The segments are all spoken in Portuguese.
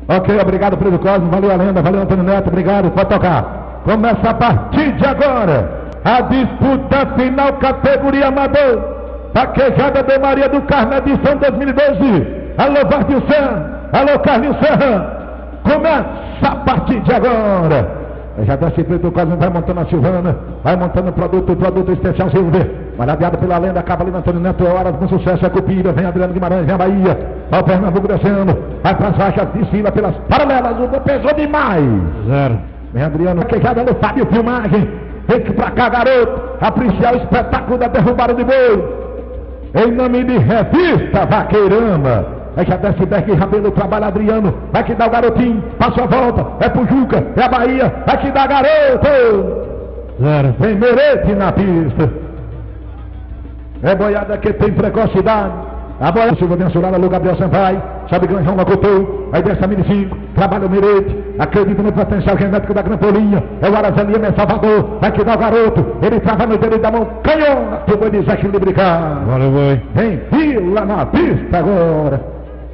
Ok, obrigado, Pedro Cosme, valeu a lenda, valeu Antônio Neto, obrigado, pode tocar. Começa a partir de agora a disputa final, categoria amador, vaquejada de Maria do Carmo, edição 2012. Alô, Vardio Serra, alô, Carlinhos Serra, começa a partir de agora. Já desce Pedro Cosme, vai montando a Silvana, vai montando o produto especial Silver, maravilhado pela lenda, Cavalino Antônio Neto, é hora com sucesso, é Cupira, vem Adriano Guimarães, vem a Bahia, vai o Pernambuco descendo, vai para as faixas, desfila pelas paralelas, o pesou demais. Zero. Vem Adriano, queijada no Fábio Filmagem, vem pra cá, garoto, apreciar o espetáculo da derrubada de boi, em nome de Revista Vaqueirama. Aí já desce Beck, Rabelo, trabalha Adriano, vai que dá o garotinho, passa a volta, é pro Juca, é a Bahia, vai que dá garoto. Zero. Vem Merete na pista, é boiada que tem precocidade, a boiada Silva mensurada, alô Gabriel Sampaio, sabe Granjão Locutor, aí desce a mini 5, trabalha o Merete, acredita no potencial genético da Grampolinha, é o Arazalia, é Salvador, vai que dá o garoto, ele trava no dedo da mão, canhona, pro boi desequilibricar. Valeu, boi. Vem Vila na pista agora.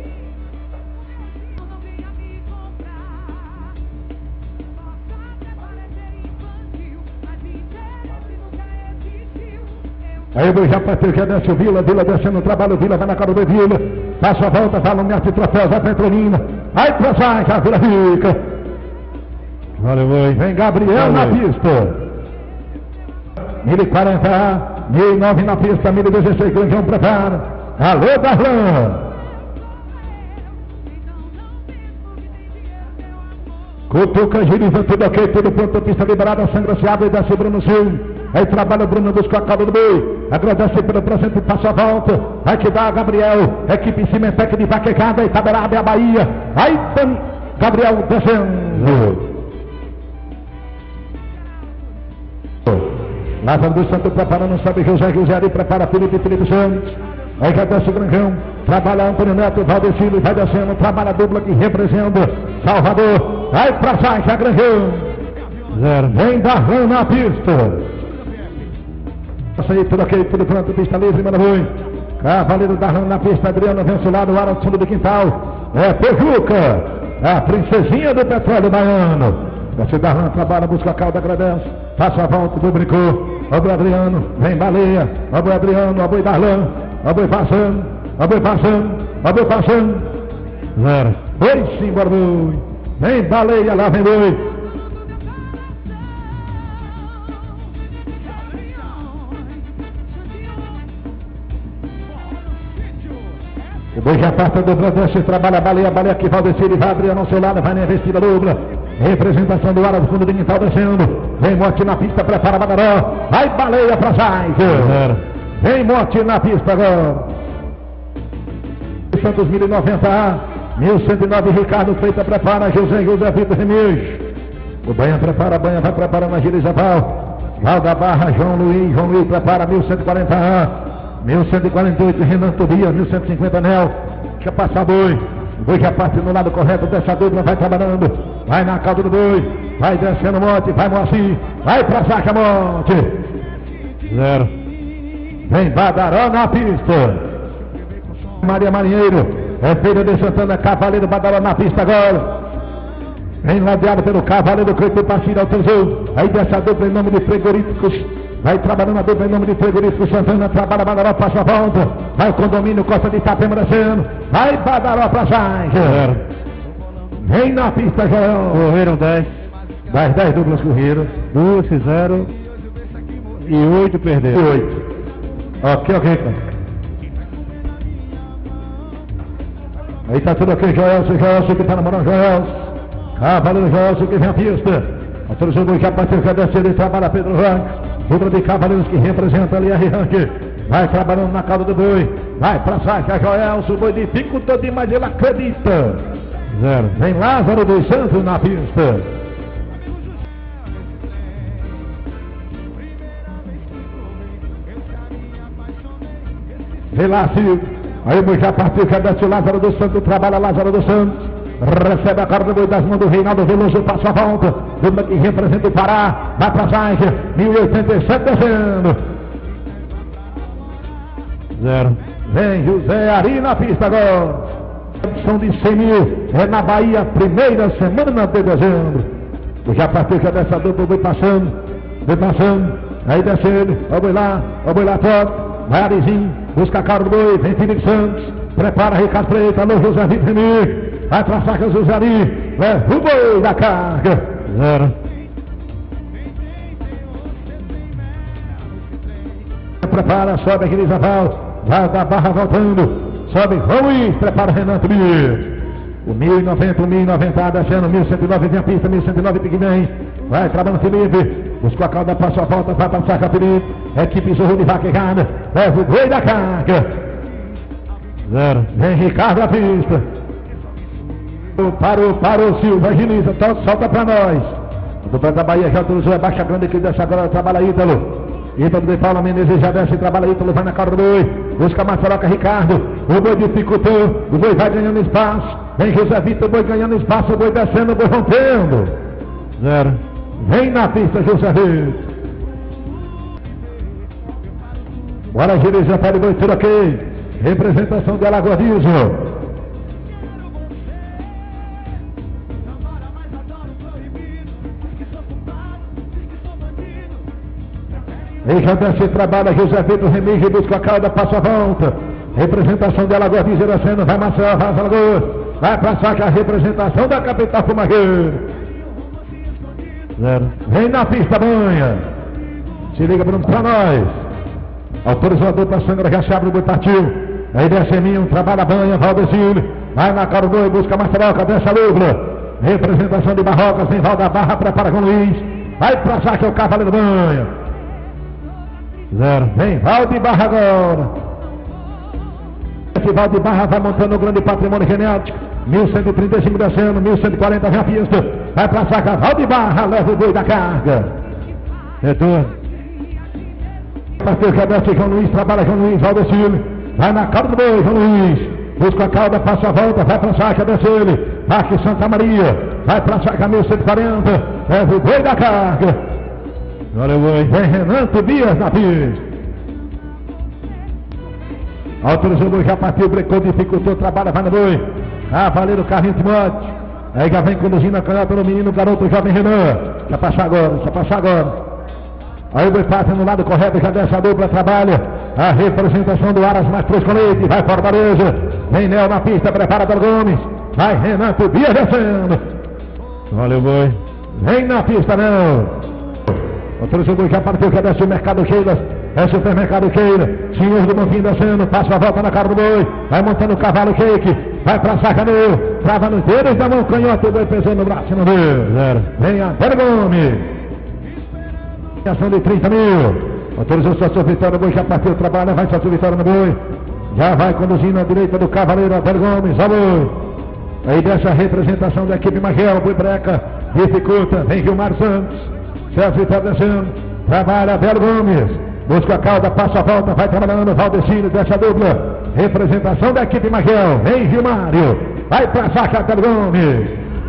Aí o já partiu, já desce o Vila descendo o trabalho, Vila vai na cara do Vila, passa a volta, vai no Mestre Troféu, vai Petrolina, aí pra trás, a Vila fica. Valeu, boi. Vem Gabriel na pista. 1040A, 1009 na pista, 1016, Granjão prepara. Alô, Darlan. Cutuca, agiliza, tudo ok, tudo pronto, pista liberada, sangra se abre e desce o Bruno Sul. Aí trabalha o Bruno, busca a cauda do boi, agradece pelo presente, passa a volta, vai que dá Gabriel, equipe Cimentec de vaquejada, Itaberaba é a Bahia, aí tem Gabriel descendo. Lázaro dos Santos preparando, sabe José ali, prepara Felipe Santos, aí já desce o Granjão, trabalha Antônio Neto, Valdecino, vai descendo, trabalha a dupla que representa Salvador, vai pra trás, já Granjão. Zero. Vem Darlan na pista. Passa aí, tudo ok, tudo pronto, pista livre, manda boi. Cavaleiro Darlan na pista, Adriano vence o lado, Ara do fundo do quintal. É Pejuca, a princesinha do petróleo baiano. Desce Darlan, trabalha, busca a cauda, agradece. Passa a volta, publicou. Ó boi Adriano, vem Baleia. Ó boi Adriano, ó boi Darlan. Ó boi passando, ó boi passando, ó boi passando. Zero. Boi sim, bora boi. Vem Baleia, lá vem boi. O boi já passa do Bradesco, trabalha a Baleia que Valdecir vai abrir ao seu lado, vai na investida dupla. Representação do Ara do fundo do quintal descendo. Vem Mote na pista, prepara Badaró. Vai Baleia pra trás. Vem Mote na pista agora. Santos 1090A, 1109 Ricardo Feita prepara, José Vitor Remis. O Banha prepara, Banha vai preparando a Gilizaval. Val da Barra, João Luiz prepara 1140A. 1148 Renan Tobias, 1150 Nel, deixa passar boi, o boi já parte no lado correto dessa dupla, vai trabalhando, vai na cauda do boi, vai descendo Monte, vai Moacir, vai pra saca Monte. Zero. Vem Badaró na pista. Maria Marinheiro, é filho de Santana, Cavaleiro Badaró na pista agora. Vem ladeado pelo Cavaleiro Creito Parceiro ao tesouro, aí dessa dupla em nome de Frigoríficos. Vai trabalhando a dupla em nome de Frigorífico Santana, trabalha Badaró, passa a volta. Vai o condomínio Costa de Itapema descendo. Vai Badaró pra trás. Vem na pista, Joel. Correram 10. Das 10 duplas correram. 2 fizeram. E 8 perderam. E 8. Ok. Aí tá tudo ok, Joelson que tá namorando Joelson. Cavaleiro Joelson que vem a pista. Autorizou o boi já bateu, já desceu, ele trabalha Pedro Ranks. Dupla de cavaleiros que representa ali a Rank. Vai trabalhando na cauda do boi. Vai pra saca, Joelson. O boi dificultou demais, ele acredita. Zero. Vem Lázaro dos Santos na pista. Vem lá, Silvio. Aí o boi já partiu, já desce o Lázaro dos Santos. Trabalha Lázaro dos Santos. Recebe a corda do boi das mãos do Reinaldo Veloso, passa a volta. Dupla que representa o Pará, vai pra trás, 1087 descendo. Zero. Vem José Ari na pista agora. São de 100 mil, é na Bahia, primeira semana de dezembro. Já partiu que a dessa dupla, vai passando, aí descendo, ó boi lá, toca, vai Arizinho, busca a cara do boi, vem Felipe Santos, prepara Ricardo Preto, alô José Vitor Remir, vai pra saca José Ari, leva o boi da carga. 0. Prepara, sobe aquele Zaval, vai da barra voltando. Sobe, vamos, prepara Renato Mir. O 1090, o 1090, descendo, 1109, vem a pista, 1109, que vem. Vai, trabalhando Felipe. Buscou a cauda, passou a volta, vai passar com a Felipe. Equipe Zorro de Vaquejada. Leva o boi da carga. 0. Vem Ricardo à pista. Parou, Silva, agiliza, solta pra nós. O dupla da Bahia já autorizou, é baixa grande que desce agora, trabalha Ítalo. Ítalo de Paula Menezes já desce, trabalha Ítalo, vai na cara do boi. Busca a Marceloca, Ricardo. O boi dificultou, o boi vai ganhando espaço. Vem José Vitor, o boi ganhando espaço, o boi descendo, o boi rompendo. 0. Vem na pista, José Vitor. Bora agilizar para o boi, tudo aqui. Representação de Alagoanismo. E já desce, trabalha José Vitor Remígio, busca a cauda, passa a volta. Representação de Alagoas, Desiracena, vai Marcelo, vai Alagoas. Vai pra saca a representação da capital Fumagueiro. 0. Vem na pista, banha. Se liga pra nós. Autorizador pra sangra, já se abre o boi, partiu. Aí desce Minho, trabalha a banha, Valdecino. Vai na cara do boi, busca a Marceloca, desce a Lugla. Representação de Barrocas, vem Val da Barra, prepara com Luiz. Vai pra saca, é o cavaleiro banha. 0. Vem Val de Barra agora. Esse Val de Barra vai montando o grande patrimônio genético. 1135 descendo, 1140 vem a pista. Vai pra saca, Val de Barra, leva o boi da carga. Retorno. Partiu que desce João Luiz, trabalha João Luiz, Valdecino. Vai na cara do boi, João Luiz. Busca a cauda, passa a volta, vai pra saca, desce ele. Parque Santa Maria. Vai pra saca, 1140. Leva o boi da carga. Valeu, boi. Vem Renan Tobias na pista. Autorizou o boi, já partiu, brecou, dificultou, trabalha, vai no boi. Cavaleiro Carlinhos Timóteo. Aí já vem conduzindo a canhota no menino, garoto jovem Renan. Já passar agora. Aí o boi passa no lado correto, já desce a dupla, trabalha. A representação do Aras mais 3 com leite. Vai Fortaleza. Vem Nel na pista, prepara Del Gomes. Vai Renan Tobias descendo. Valeu, boi. Vem na pista, não. Autorizou o boi, já partiu, que desce o Mercado Queiras. É Supermercado Queira. Senhor do Bonfim descendo, passa a volta na cara do boi. Vai montando o cavalo Cake. Vai pra saca no. Trava no dedo da mão canhota. O boi pesando no braço e não deu. 0. Vem a Del Gomes. Ação de 30 mil. Autorizou sua vitória, o boi já partiu, trabalha, vai sua vitória no boi. Já vai conduzindo à direita do cavaleiro Del Gomes. Ó boi. Aí dessa representação da equipe Magel, boi breca. Dificulta, vem Gilmar Santos. Celso Vitória descendo. Trabalha Del Gomes. Busca a cauda, passa a volta, vai trabalhando, Valdecino, dessa dupla. Representação da equipe Magel, vem Gilmário. Vai pra saca, Del Gomes.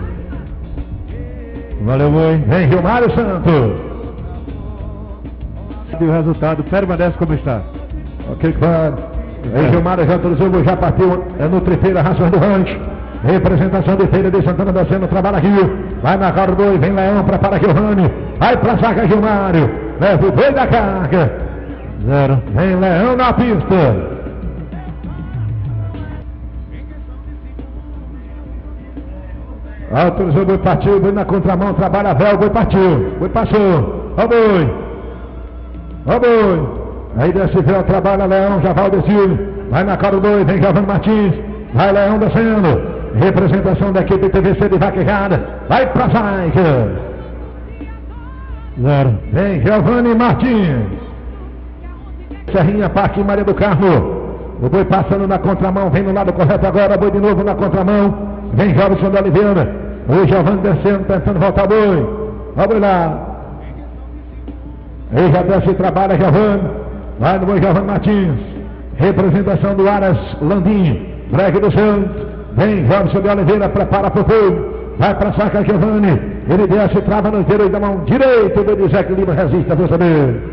Valeu, boi. Vem Gilmário Santos. E o resultado permanece como está. Ok, claro. Vem Gilmário, já autorizou, já partiu. É no Trifeira, Rações do Rancho. Representação de Feira de Santana descendo, trabalha Rio. Vai na cara do boi, vem Leão, prepara Gilvani. Vai pra saca, Gilmário. Leva o boi da carga. 0. Vem Leão na pista. Autorizou o boi, partiu, boi na contramão, trabalha véu, boi partiu. Boi passou. Ó boi. Aí desce véu, trabalha Leão, já Valdecino. Vai na cara do boi, vem Giovanni Martins. Vai Leão descendo. Representação da equipe TVC de Vaquejada. Vai pra saca. 0. Vem Giovanni Martins. Serrinha, Parque Maria do Carmo. O boi passando na contramão, vem no lado correto agora, boi de novo na contramão. Vem Jobson de Oliveira. O Giovanni descendo, tentando voltar o boi. Ó boi lá. Aí já desce e trabalha Giovanni. Vai no boi Giovanni Martins. Representação do Aras Landim. Bregue do Santos. Vem Jobson de Oliveira, prepara pro fogo. Vai pra saca Giovanni. Ele desce, trava no direito da mão direito do Elisec Lima, resiste, vou saber.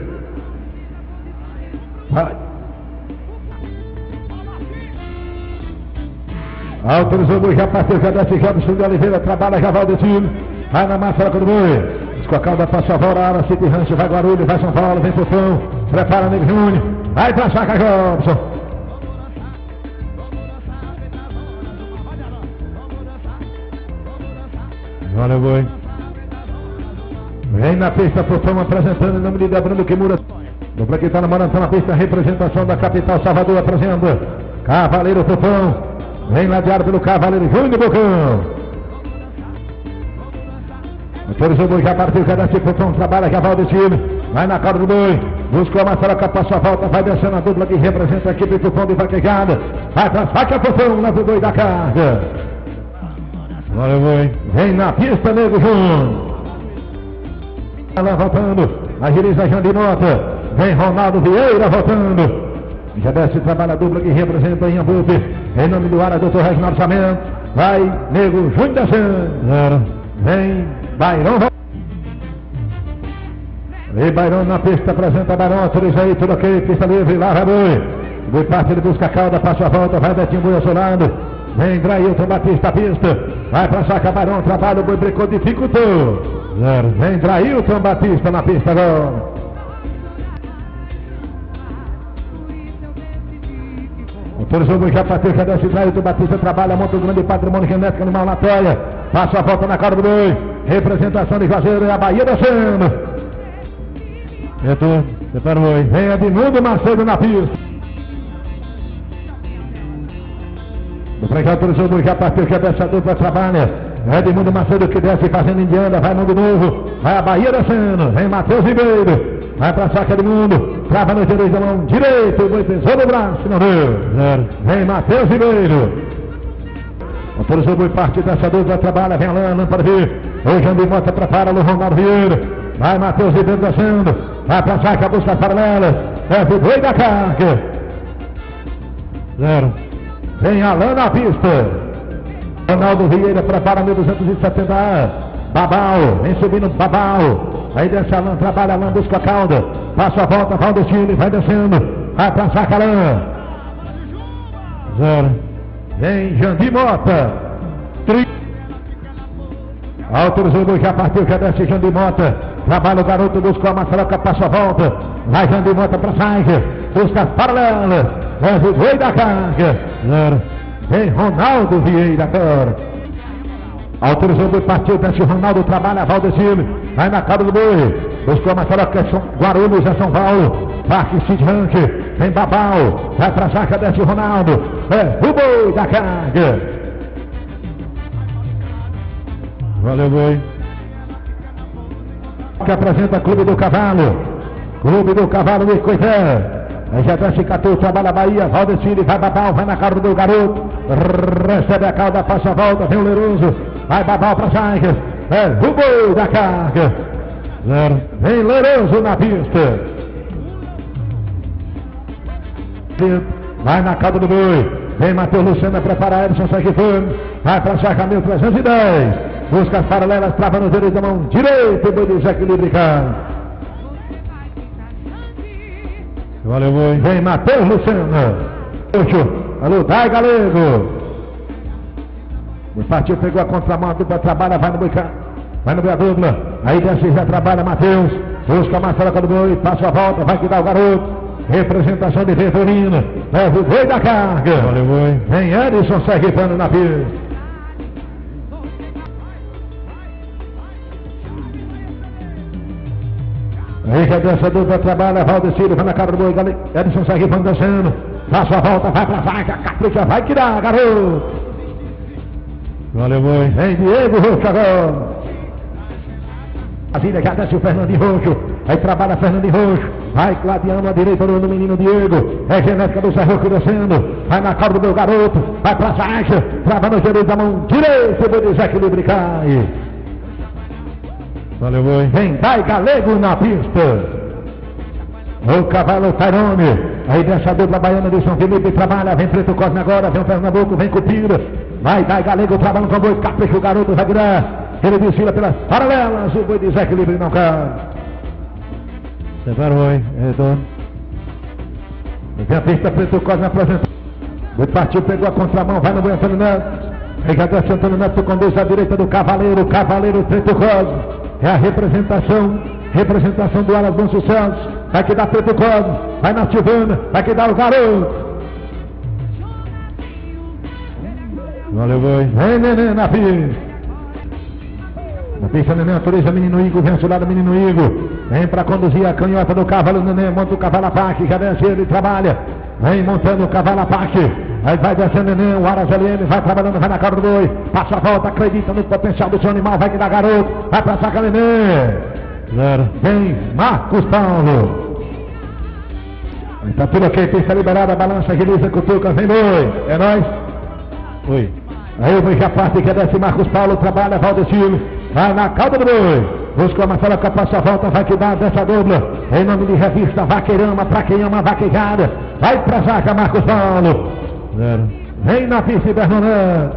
Vai. Autorizou o boi, já partiu, já desce, Jobson de Oliveira, trabalha, já vai o destino. Vai na massa do boi. Escocalda passa a Vorara, City Rancho, vai Guarulhos, vai São Paulo, vem Fofão. Prepara Nego Júnior. Vai pra saca, Jobson. Olha o boi. Vem na pista, Fofão apresentando em nome de Debrando Kimura. Dupla que está namorando na pista, representação da capital Salvador apresenta Cavaleiro Fofão. Vem ladeado pelo Cavaleiro Júnior Bocão. Autorizou o boi, já partiu, já desce, Fofão, trabalha, já vai o destino. Vai na cara do boi, buscou a maçaroca, passa a volta, vai descendo a dupla que representa a equipe Fofão de vaquejada. Vai pra faca, Fofão, leva o boi da carga. Olha o boi. Vem na pista, Nego Júnior. Ela voltando, agiliza Jandinota. Vem Ronaldo Vieira voltando. Já desce, trabalha a dupla que representa em Ambupe. Em nome do Ara, doutor Reginaldo Samento. Vai, Nego Júnior descendo. Vem, Bairão. E Bairão na pista, apresenta Bairão. Autoriza aí, tudo ok, pista livre, lá vai boi. Boi parte, ele busca a cauda, passa a volta, vai Betinho Boi ao seu lado. Vem Drailton Batista a pista. Vai pra saca, Bairão, trabalha, o boi brecou, dificultou. Vem Drailton Batista na pista agora. Autorizou o boi, já bateu, já desce, Drailton Batista trabalha, monta o grande patrimônio genético animal na toia. Passa a volta na cara do boi. Representação de Juazeiro, é a Bahia descendo. Retorno, separa o boi. Vem Edmundo Macedo na pista. O frente autorizou o boi, já partiu, já desce a dupla, trabalha. Edmundo Macedo que desce fazendo Indiana, vai Mundo Novo. Vai a Bahia descendo, vem Matheus Ribeiro. Vai pra saca de Mundo, trava no direito da mão direito, o boi pesou no braço, não deu. Vem Matheus Ribeiro. Autorizou o boi, parte dessa dupla, trabalha, vem Alain para vir. Hoje Andy Mota prepara o Ronaldo Vieira. Vai Matheus Ribeiro descendo. Vai pra saca, busca paralelas. É o boi da carga. Vem Alain na pista. Ronaldo Vieira prepara 1270A. Babau, vem subindo Babau. Aí desce Alain, trabalha Alain, busca a cauda. Passa a volta, vai o destino, vai descendo. Vai pra saca Alain. Vem Jandir Mota. Autorizou o boi, já partiu, já desce Jandir Mota. Trabalha o garoto, buscou a maçaroca, passa a volta. Vai Jandir Mota pra saída. Busca as paralelas. Leva o boi da carga. Vem Ronaldo Vieira agora. Autorizou o boi, partiu, desce Ronaldo, trabalha Valdecino. Vai na cara do boi. Buscou a maçaroca, Guarulhos, é São Paulo. Parque Cid Rank. Vem Babau. Vai pra saca, desce Ronaldo. É o boi da carga. Valeu, boi. Que apresenta Clube do Cavalo. Clube do Cavalo de Coité. Aí já desce Catu, trabalha a Bahia. Valdecino, vai Babau, vai na cara do garoto. Recebe a cauda, passa a volta, vem o Leiroso. Vai Babau pra saca. É o boi da carga. Vem Leiroso na pista. Vai na cauda do boi. Vem Matheus Luciano, prepara Edson, sai que foi. Vai pra saca 1310. Busca as paralelas, trava no direito da mão direito. O boi desequilíbrio, cara. Valeu, boi. Vem Matheus Luciano. Alô, Dai Galego. O partido pegou a contramão, a dupla trabalha, vai no boi, vai no boi a dupla. Aí desce, já trabalha Matheus. Busca a maçaroca do boi, passa a volta, vai que dá o garoto. Representação de Vertorino. Leva o boi da carga. Valeu, boi. Vem Edson, segue pano na pista. Aí já desce a dupla, trabalha, Valdecino, vai na cara do boi, Edson segue pano descendo. Passa a volta, vai pra vaca, capricha, vai que dá, garoto. Valeu, boi. Vem Diego Roxo agora. A vida já desce o Fernandinho Roxo. Aí trabalha Fernandinho Roxo. Vai gladiando a direita do menino Diego. É genética do Zé Roxo descendo. Vai na cara do meu garoto. Vai pra Saixa. Trava no direito da mão direita. Vou dizer que ele cai. Valeu, boi. Vem Dai Galego na pista. O cavalo Tairone. Aí desce a dupla baiana de São Felipe. Trabalha. Vem Preto Cosme agora. Vem o Pernambuco. Vem Cupira. Vai Dai Galego trabalhando com o boi. Capricha o garoto. Vai virar. Ele desfila pelas paralelas. O boi desequilíbrio não cai. Separa o boi. Retorno. Vem a pista, Preto Cosme apresenta. O partiu, pegou a contramão, vai no Antônio Neto. Agradece Antônio Neto, conduz à direita do Cavaleiro. Cavaleiro Preto Cosmo. É a representação do Alas Bom Sucesso. Vai que dá Preto Cosmo. Vai na Silvana, vai que dá o garoto. Valeu, boi. Vem, Nenê, na pista. Na pista, Nenê autoriza o menino Igor, vem ao lado do menino Igor. Vem para conduzir a canhota do cavalo, Nenê, monta o cavalo a paque, já desce ele, trabalha. Vem montando o cavalo a paque. Aí vai descendo Nenê, o Aras LM, vai trabalhando, vai na cara do boi. Passa a volta, acredita no potencial do seu animal, vai que dá garoto. Vai pra saca, Nenê. Zero. Vem, Marcos Paulo. Tá tudo ok, pista liberada, balança, agiliza, cutuca, vem boi. É nóis. Oi. Aí o boi já parte, que desce Marcos Paulo, trabalha, Valdecilo, vai na cauda do boi, busca a Marcela, que passa a volta, vai que dá dessa dupla, em nome de revista Vaqueirama, pra quem ama vaquejada, vai pra zaga Marcos Paulo, Zero. vem na pista Bernardo.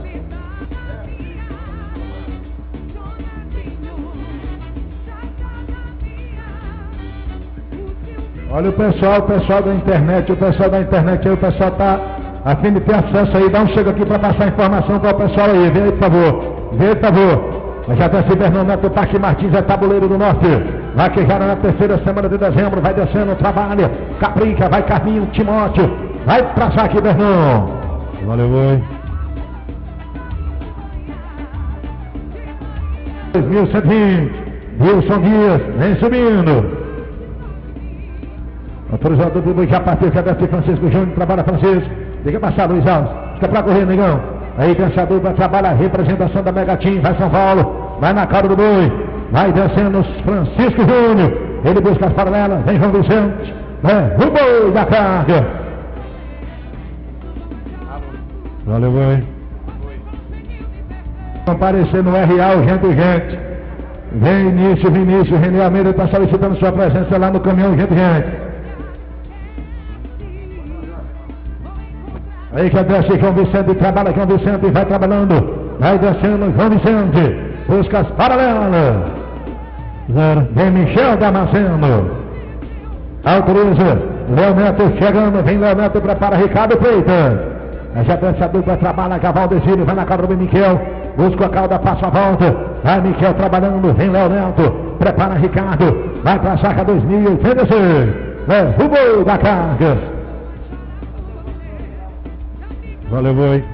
Olha o pessoal da internet, aí o pessoal tá a fim de ter acesso aí, dá um chego aqui para passar informação para o pessoal aí, vem aí por favor, Já desce Bernardo Neto, Parque Martins, é Tabuleiro do Norte, vaquejada na terceira semana de dezembro, vai descendo, trabalha, Caprica, vai Carminho, Timóteo, vai pra cá aqui, Bernardo. Valeu, boi. 2120, Wilson Dias, vem subindo. Autorizado do boi já partiu, já desce Francisco Júnior, trabalha Francisco. Deixa passar, Luiz Alves. Fica pra correr, negão. Aí desce a dupla, trabalha a representação da Mega Team, vai São Paulo, vai na cara do boi, vai descendo Francisco Júnior. Ele busca as paralelas, vem João Vicente, o boi da carga. Valeu, boi. Comparecer no RA, gente. Vem Vinícius, René Almeida está solicitando sua presença lá no caminhão, gente. Aí já desce João Vicente, trabalha João Vicente, vai trabalhando, vai descendo João Vicente, busca as paralelas. Zero. Vem Michel Damasceno, autoriza, Léo Neto chegando, vem Léo Neto, prepara Ricardo Freitas. Aí já desce a dupla, trabalha Caval Desílio, vai na cauda do Miquel, busca a cauda, passa a volta, vai Miquel trabalhando, vem Léo Neto, prepara Ricardo, vai pra saca 2086, o boi da carga. Valeu, boi.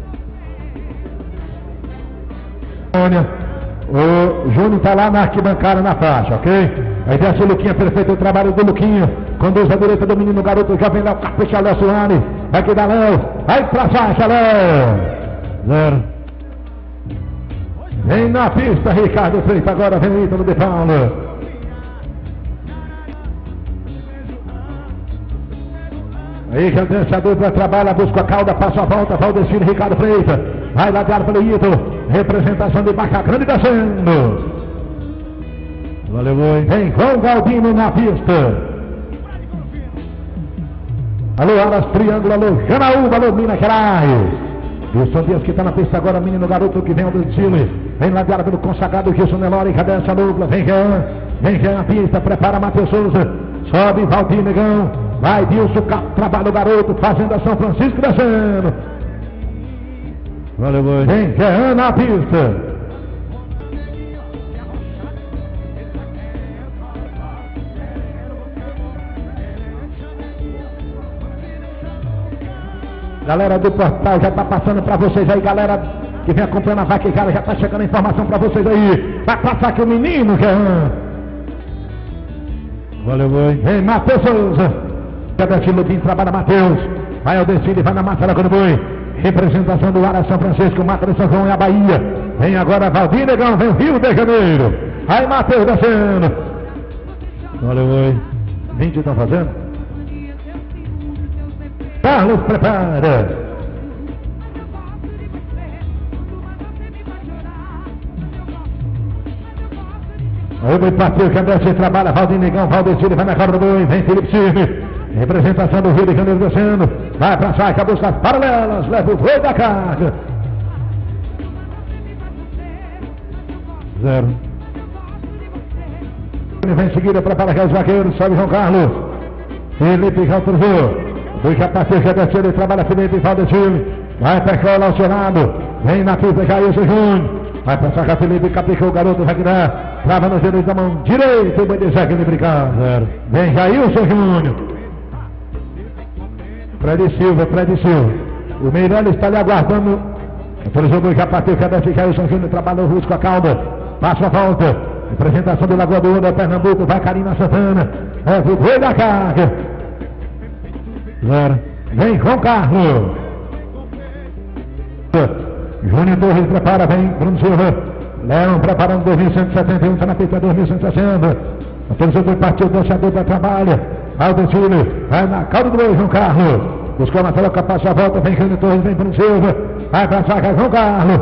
O Júnior está lá na arquibancada na faixa, ok? Aí desce o Luquinha, perfeito o trabalho do Luquinha. Conduz a direita do menino garoto, já vem lá o Carpete Léo Soares. Vai que dá Léo, vai pra faixa, Léo. Zero. Vem na pista, Ricardo Freitas, agora vem o Ítalo de Paulo. Aí já desce a dupla, trabalha, busca a cauda, passa a volta, Valdecino, Ricardo Freitas. Vai ladeado pelo Ítalo, representação de Barca Grande descendo. Valeu, boi. Vem João Galdino na pista. Alô, Alas Triângulo, alô, Janaúba, alô, Minas Gerais. Wilson Dias que está na pista agora, menino garoto que vem ao Chile. Vem ladeado pelo consagrado Gilson Nelore, cadê essa dupla? Vem Jean na pista, prepara Matheus Souza. Sobe Valdir Negão. Vai Dilson, trabalha o garoto, fazendo a São Francisco descendo. Valeu, boi. Vem Jean na pista. Galera do portal já está passando para vocês aí, galera que vem acompanhando a vaquejada, já está chegando a informação para vocês aí. Vai passar aqui o menino, Jean. Valeu, boi. Vem Matheus Souza. Cada Lubim trabalha Matheus. Vai ao desfile, vai na massa da boi. Representação do Ara São Francisco, Mata de São João e a Bahia. Vem agora Valdir Negão, vem Rio de Janeiro. Aí Matheus descendo. Valeu, boi. 20 estão fazendo. Carlos prepara. Aí o boi partiu, Candece trabalha, Valdir Negão, Valdecílio, vai na cara do boi, vem Felipe Cirne. Representação do Rio de Janeiro descendo. Vai pra saca, busca as paralelas, leva o boi da carga. Zero. Vem em seguida, prepara aqui os vaqueiros, sobe João Carlos. Felipe já autorizou. boi já passou, já desceu, ele trabalha Felipe Valdecino. Vai pra escola ao seu lado. Vem na pista, Jailson Júnior. Vai pra sacar Felipe, caprichou o garoto, vai virar. Trava nos dedos da mão direita, o boi de Zeca de brincar. Vem Jailson Júnior. Fred Silva. O Meirelles está ali aguardando. Autorizou o boi, já bateu, já desce, Jailson Júnior, trabalha o Russo com a cauda. Passa a volta. Representação do Lagoa do Ouro, Pernambuco, vai Karina Santana. É o boi da carga. Vem João Carlos. Júnior Torres prepara, vem Bruno Silva. Leão preparando 2171, está na pista 2160. Autorizou o partiu, dançador para trabalho. Aldecile, vai na cauda do boi, João Carlos. Buscou na troca, passa a volta, vem Júnior Torres, vem Bruno Silva. Vai pra saca, João Carlos.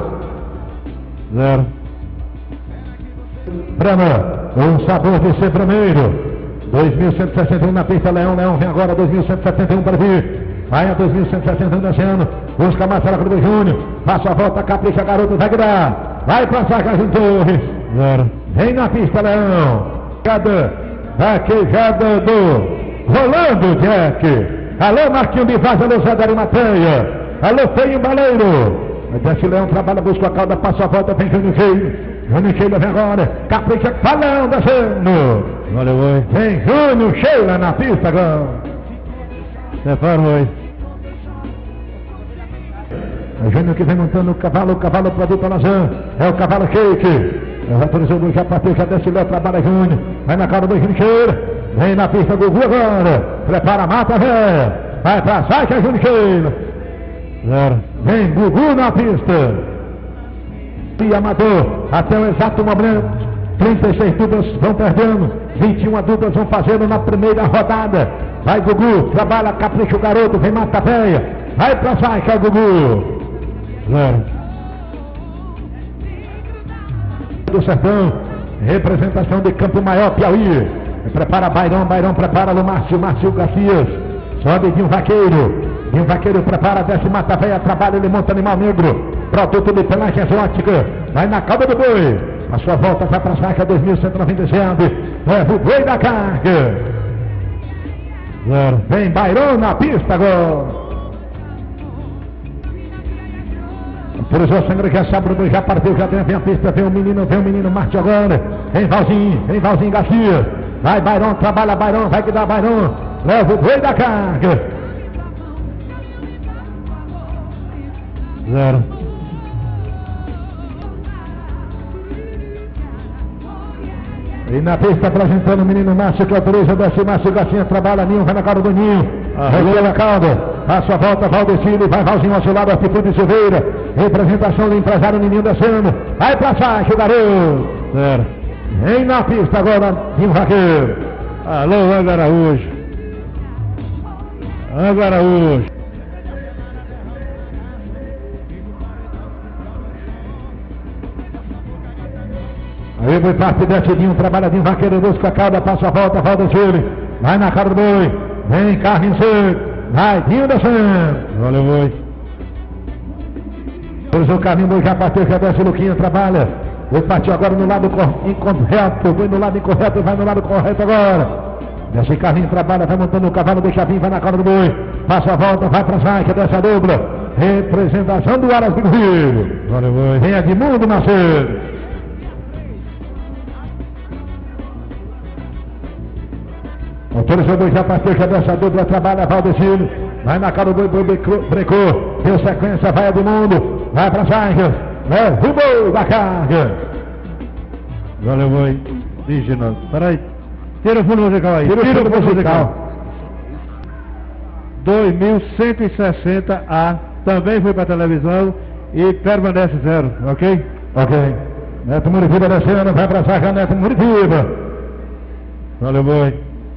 Brama, um sabor de ser primeiro. 2161 na pista, Leão vem agora, 2171 para vir. Vai a 2161 descendo. Busca Marcelo Cruz Júnior. Passa a volta, capricha, garoto, vai virar. Vai pra saca, Júnior Torres. Vem na pista, Leão. Vaquejada do Rolando Jack. Alô, Marquinho de Vaz, alô, Zé da Mateia. Alô, Feio Baleiro. Desce Leão, trabalha, busca a cauda, passa a volta, vem Júnior Cheio. Júnior Sheila vem agora, capricha, Leão descendo. Vem Júnior Sheila na pista agora. É Júnior que vem montando o cavalo produto Alazan. É o cavalo Shake. Autorizou o já bateu, já desce Léo, trabalha Júnior. Vai na cara do Júnior Sheila. Vem na pista do Gugu agora. Prepara a mata, velho. Vai pra saca, Júnior Sheila. Vem Gugu na pista. E Amador, até o exato momento, 36 duplas vão perdendo, 21 duplas vão fazendo na primeira rodada. Vai Gugu, trabalha, capricha o garoto, vem Mata Véia, vai pra saca, Gugu. Do Sertão, representação de Campo Maior, Piauí. Prepara Bairão prepara o Márcio Garcias. Sobe Dinho Vaqueiro prepara, desce Mata Véia, trabalha, ele monta Animal Negro. Produto de pelagem exótica. Vai na cauda do boi. A sua volta vai para a saca 2197. É o boi da carga. Vem Bairão na pista agora. Autorizou a sangue, já sabe, o boi já partiu, já vem a pista. Vem o menino Marte agora. Vem Valzinho Garcia. Vai Bairão, trabalha Bairão, vai que dá Bairão. Leva o boi da carga. E na pista apresentando o menino Márcio, que autoriza, desce Márcio Garcia, trabalha Ninho, vai na cara do Ninho. Regula a cauda, passa a volta, Valdecile, vai Valzinho ao seu lado, Atitude Silveira. Representação do empresário Ninho descendo. Vai pra saca, o garoto. Vem na pista agora, Ninho Vaqueiro. Alô, Angaraújo. Aí o boi parte, desce Dinho, trabalha Dinho Vaqueiro, busca a cauda, passa a volta, Valdecile. Vai na cara do boi, vem Carlinhos Seco, vai Dinho descendo. Valeu, boi. Pois o Carlinho, boi já bateu, já desce Luquinha, trabalha. Boi partiu agora no lado incorreto, boi no lado incorreto, vai no lado correto agora. Desce Carlinho, trabalha, vai montando o cavalo, deixa vir, vai na cara do boi. Passa a volta, vai pra saca, desce a dupla. Representação do Aras do Rio. Valeu, boi. Vem Edmundo Macedo. Autorizou o boi, já partiu, já dessa dupla, trabalha Valdecino. Vai na cara do boi, brecou. Deu sequência, vai Edmundo. Vai pra saca. O boi da carga. Valeu, boi. Digno. Peraí. Tira o fundo musical aí. Tira o fundo musical. 2160A. Também foi pra televisão e permanece 0, ok? Ok. Neto Muritiba descendo, vai pra saca, Neto Muritiba. Valeu, boi.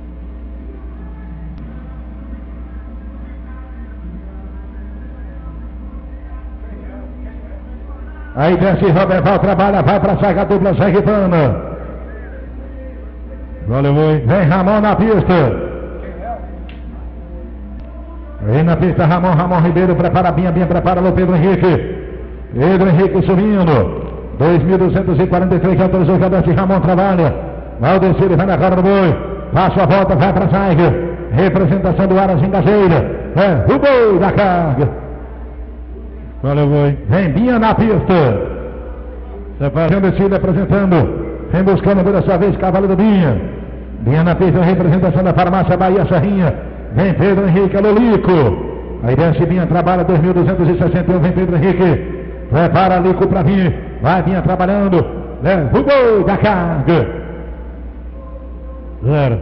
Aí desce Roberval, trabalha, vai pra saca, dupla Sergipana. Valeu, boi. Vem Ramon na pista. Vem na pista Ramon Ribeiro, prepara Binha, prepara o Pedro Henrique. Pedro Henrique subindo. 2.243, já autorizou, já desce Ramon, trabalha. Valdecile vai na cara do boi. Passa a volta, vai pra saca. Representação do Aras em Gazeira. o boi da carga. Valeu, boi. Vem Binha na pista. Separa. Descida apresentando. Vem buscando por sua vez Cavaleiro Binha. Binha na pista, representação da farmácia Bahia Serrinha. Vem Pedro Henrique, Lolico. Aí desce Binha, trabalha 2.261. Vem Pedro Henrique. Prepara Lico pra vir. Vai Binha trabalhando. Leva o boi da carga. 0.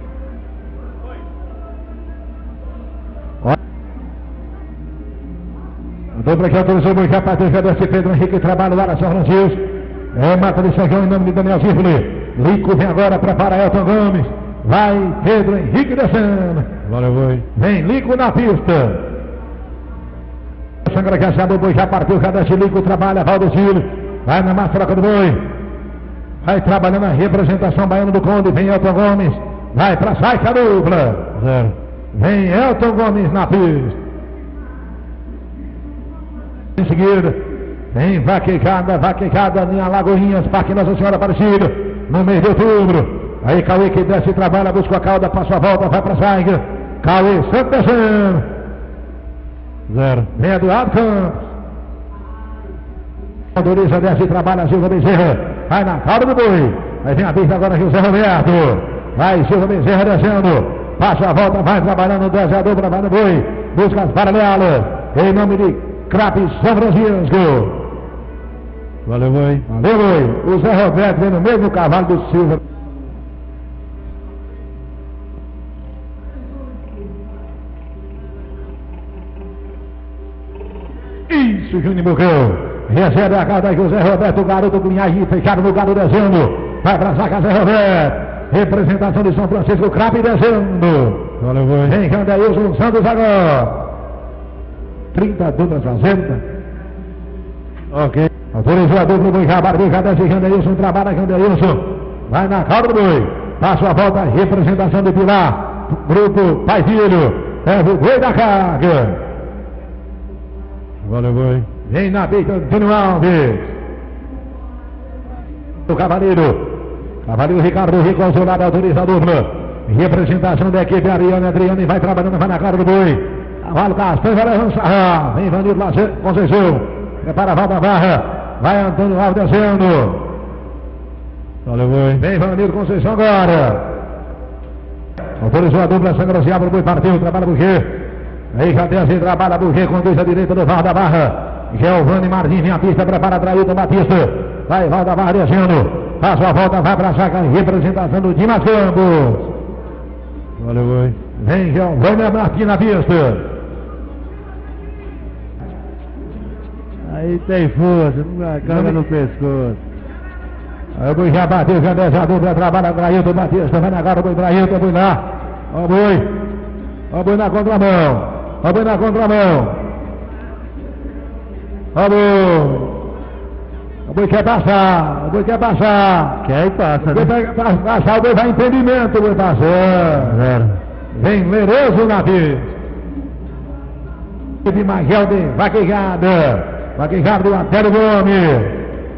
Dobra que autorizou o boi já para já desce Pedro Henrique. Trabalha lá na São Francisco. Mata de Sergão em nome de Daniel Zífoli. Lico vem agora, prepara Elton Gomes. Vai Pedro Henrique descendo. Valeu, boi. Vem Lico na pista. Sangra que achado, o boi já partiu, já desce Lico, trabalha Valdecílio. Vai na matraca do boi. Vai trabalhando a representação baiana do Conde. Vem Elton Gomes. Vai pra Saica dupla. 0. Vem Elton Gomes na pista. Em seguida, vem vaquejada em Alagoinhas, Parque Nossa Senhora Aparecida, no mês de outubro. Aí Cauê que desce e trabalha, busca a cauda, passa a volta, vai pra Saiga. Cauê sempre descendo. 0. Vem Eduardo Campos. Autoriza, desce e trabalha, Silva Bezerra. Vai na cauda do boi. Aí vem a pista agora, José Roberto. Vai Silva Bezerra descendo. Passa a volta, vai trabalhando, desce a dupla, vai no boi. Busca as paralelas. Em nome de Crape São Francisco. Valeu, boi. Valeu, boi. O Zé Roberto vem no mesmo cavalo do Silva. Isso, Júnior Bucão. Recebe a cauda aqui o Zé Roberto, o garoto do linhagem fechado no galo descendo. Vai pra saca Zé Roberto. Representação de São Francisco, Crape descendo. Valeu, boi. Vem Jandailson Santos agora. 30 duplas fazendo. Ok. Autorizou a dupla do Jabardi, já desce Jandailson, trabalha Jandailson. Vai na cauda do boi. Passa a volta, representação de Pilar. Grupo Pai Filho. Leva o boi da carga. Valeu, boi. Vem na pista Antônio Alves. O Cavaleiro Ricardo Rico ao seu lado, autoriza a dupla. Representação da equipe Adriana e vai trabalhando, vai na cara do boi. Cavalo Castanho vai avançar. Vem Vanildo Conceição. Prepara a Valda Barra. Vai Antônio Alves descendo. Valeu, boi. Vem Vanildo Conceição agora. Autorizou a dupla, sangra se abre, o boi partiu, trabalha o Buquê. Aí já desce, trabalha o Buquê, conduz a direita do Valda Barra. Giovanni Martins vem a pista, prepara Traíto Batista. Vai Valda Barra descendo. Passa a volta, vai pra saca, representação do Dimas Campos. Valeu, boi. Vem Giovanni Martins na pista. Aí tem força, não carga no pescoço. Aí o boi já bateu, já desce a dupla, trabalha Traíto Batista, vai na cara do boi Traíto, o boi lá. Ó o boi na contramão. Ó o boi na contramão. Ó o boi. O boi quer passar, o boi quer passar. Quer e passa, O boi né? vai passar, o boi vai em impedimento, o boi passando. 0. Vem Lourenço na pista. De Magel de vaquejada. Vaquejada do Antélio Gomes.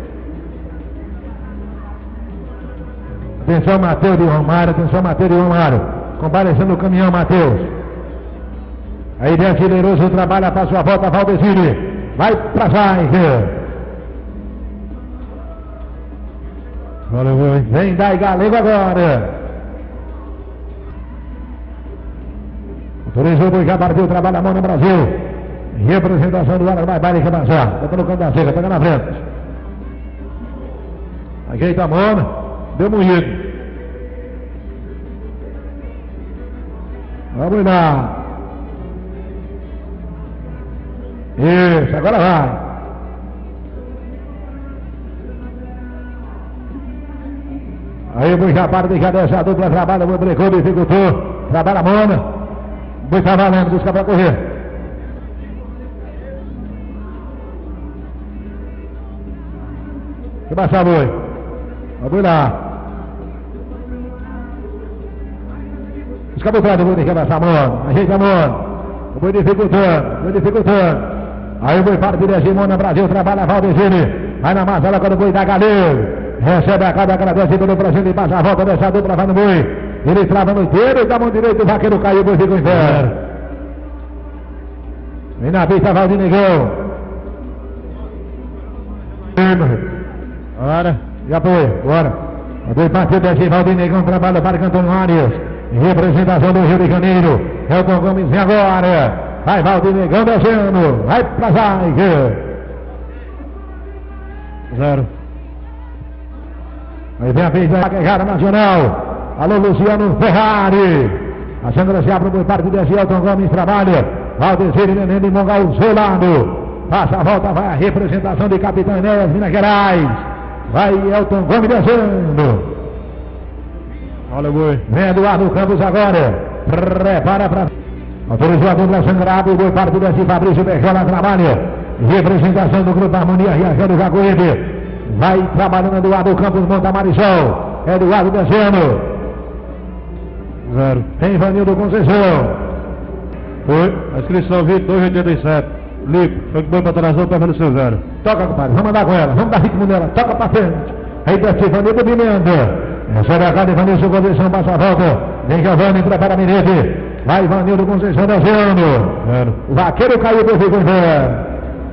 Atenção Matheus de Romário, atenção Matheus de Romário. Comparecendo o caminhão, Matheus. Aí desce Lourenço, trabalha, passa a volta, Valdecílio. Vai pra Saiga. Valeu, boi. Vem Dai Galego agora. Autorizou o boi, já partiu, trabalha a mão no Brasil. Representação do Lara, vai baile que passar. Tá pelo canto da seca, pega na frente. Ajeita a mão, deu moído. Vamos lá. Isso, agora vai. Aí o boi já para, já desce a dupla, trabalha, o boi brecou, dificultou, trabalha a mona. O boi tá valendo, busca pra correr. Que baixar o boi. O boi lá. Busca por trás do boi, tem que abaixar a mona. Ajeita a mona. O boi dificultando. Aí o boi para de descer, mona, Brasil, trabalha a Valdecílio. Vai na mazela quando o boi dá Galego. Recebe a cada, agradece pelo presente e passa a volta dessa dupla, vai no boi. Ele trava no inteiro e da mão direita o vaqueiro caiu, o boi fica em pé. Vem na pista, Valdir Negão. Bora. E apoio, bora. Dois partidos aqui, Valdir Negão trabalha para Antônio Arias. Em representação do Rio de Janeiro. Elton Gomes vem agora. Vai Valdir Negão descendo. Vai pra Zague. 0. Aí vem a pista da Guerra Nacional. Alô, Luciano Ferrari. A Sandra se abre por parte desse Elton Gomes trabalha. Valdecir e Neném de Mongal Solano. Passa a volta, vai a representação de Capitão Enéas, Minas Gerais. Vai Elton Gomes descendo. Olha o boi. Vem Eduardo Campos agora. Prepara para. Autorizou a dupla sangrada. O boi parte desse Fabrício Bejola trabalha. Representação do Grupo Harmonia Riachão do Jacuípe. Vai trabalhando Eduardo Campos, monta Marisol. Eduardo descendo. 0. Vem Vanildo Conceição. Foi. A inscrição 22,87. Limpo. Foi que boi para trás, permaneceu 0. Toca, compadre. Vamos andar com ela. Vamos dar ritmo nela. Toca pra frente. Aí desce Vanildo Pimenta. Essa é a cara de Vanildo Conceição. Passa a volta. Vem Giovanni, prepara a Mirete. Vai Vanildo Conceição descendo. 0. O vaqueiro caiu por fico em pé.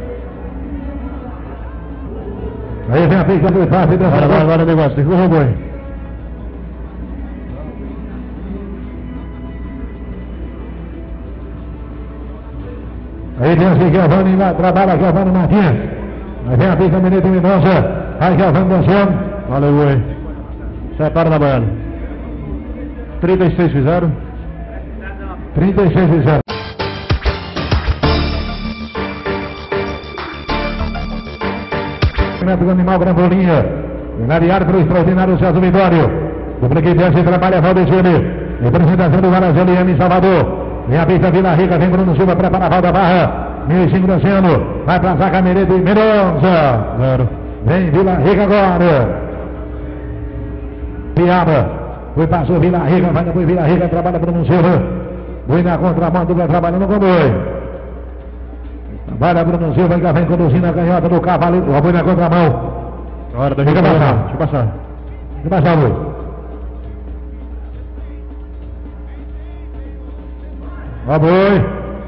Aí vem a pista do passe dessa. Agora o negócio. Segura o boi. Aí vem assim, Giovanni, trabalha Giovanni Martins. Aí vem a pista Benito Mendonça. Aí Giovanni descendo. Valeu, boi. Separa da baiana. 36 fizeram. 36 fizeram. Do animal Grambolinha. Venariado pelo extraordinário Celso Vitório. Dupla que desce trabalha Valdecir. Representação do Varazeli em Salvador. Vem a pista Vila Rica, vem Bruno Silva, prepara a Valda Barra. 1005 descendo. Vai pra Zaca Meredo e Mendonça. 0. Vem Vila Rica agora. Piaba. Foi, passou Vila Rica, vai depois Vila Rica, trabalha Bruno Silva. Foi na contramão, dupla trabalhando com o boi. Trabalha Bruno Silva, que vem conduzindo a canhota do cavalo. O boi na contramão. Hora da Deixa gente passar. Deixa passar. Deixa passar, boi. Ó boi.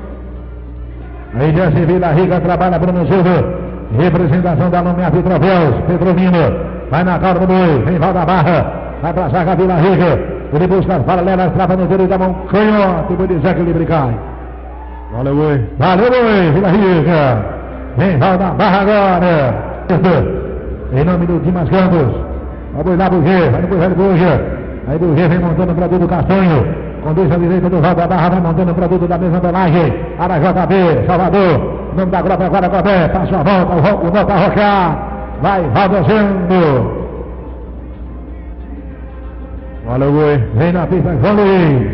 Aí desce Vila Rica, trabalha Bruno Silva. Representação da Nomeave Troféus, Petrolina. Vai na cara do boi, vem Valda Barra. Vai pra saca Vila Rica. Ele busca as paralelas, trava no dedo da mão. Canhota, o boi de Zé que livre cai. Valeu, boi. Valeu, boi, Vila Rica. Vem Valda Barra agora. Em nome do Dimas Campos. Ó boi lá, Bugê. Vai no boi, velho Buja. Aí Bugê vem montando o produto castanho. Conduz a direita do Valda Barra, vai montando o produto da mesma embalagem. Ara JB, Salvador. O nome da Gropa agora, Copé. Passa a volta, o Nota Rocar. Vai, descendo. Valeu, boi. Vem na pista, João Luiz.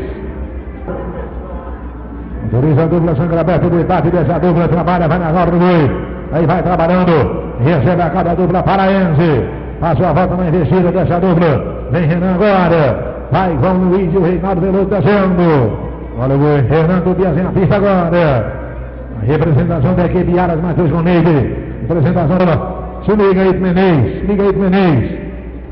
Autoriza a dupla sangue aberto do empate dessa dupla. Trabalha, vai na hora do boi. Aí vai trabalhando. Recebe a cada dupla paraense. Passou a volta na investida dessa dupla. Vem Renan agora. Vai João Luiz e o Reinaldo Veloso descendo. Valeu, boi. Fernando Dias em a pista agora. A representação da equipe Aras Matheus Goneibe. Representação da. Se liga aí, Menezes. Liga aí, Menezes.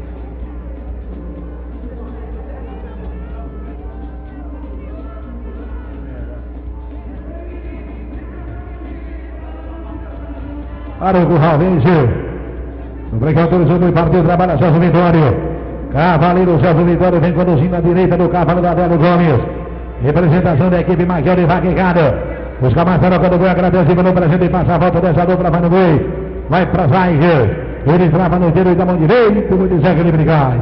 Para o curral, venceu. O break autorizou do partido, trabalha Celso Vitório. Cavaleiro Celso Vitório vem conduzindo à direita do cavalo da Adélio Gomes. Representação da equipe Major e Vaquejada. Busca mais taroca do boi, agradece pelo presente e passa a volta dessa dupla, vai no boi. Vai pra Zaige. Ele trava no dedo da mão direita, o boi de Zé que ele brigar.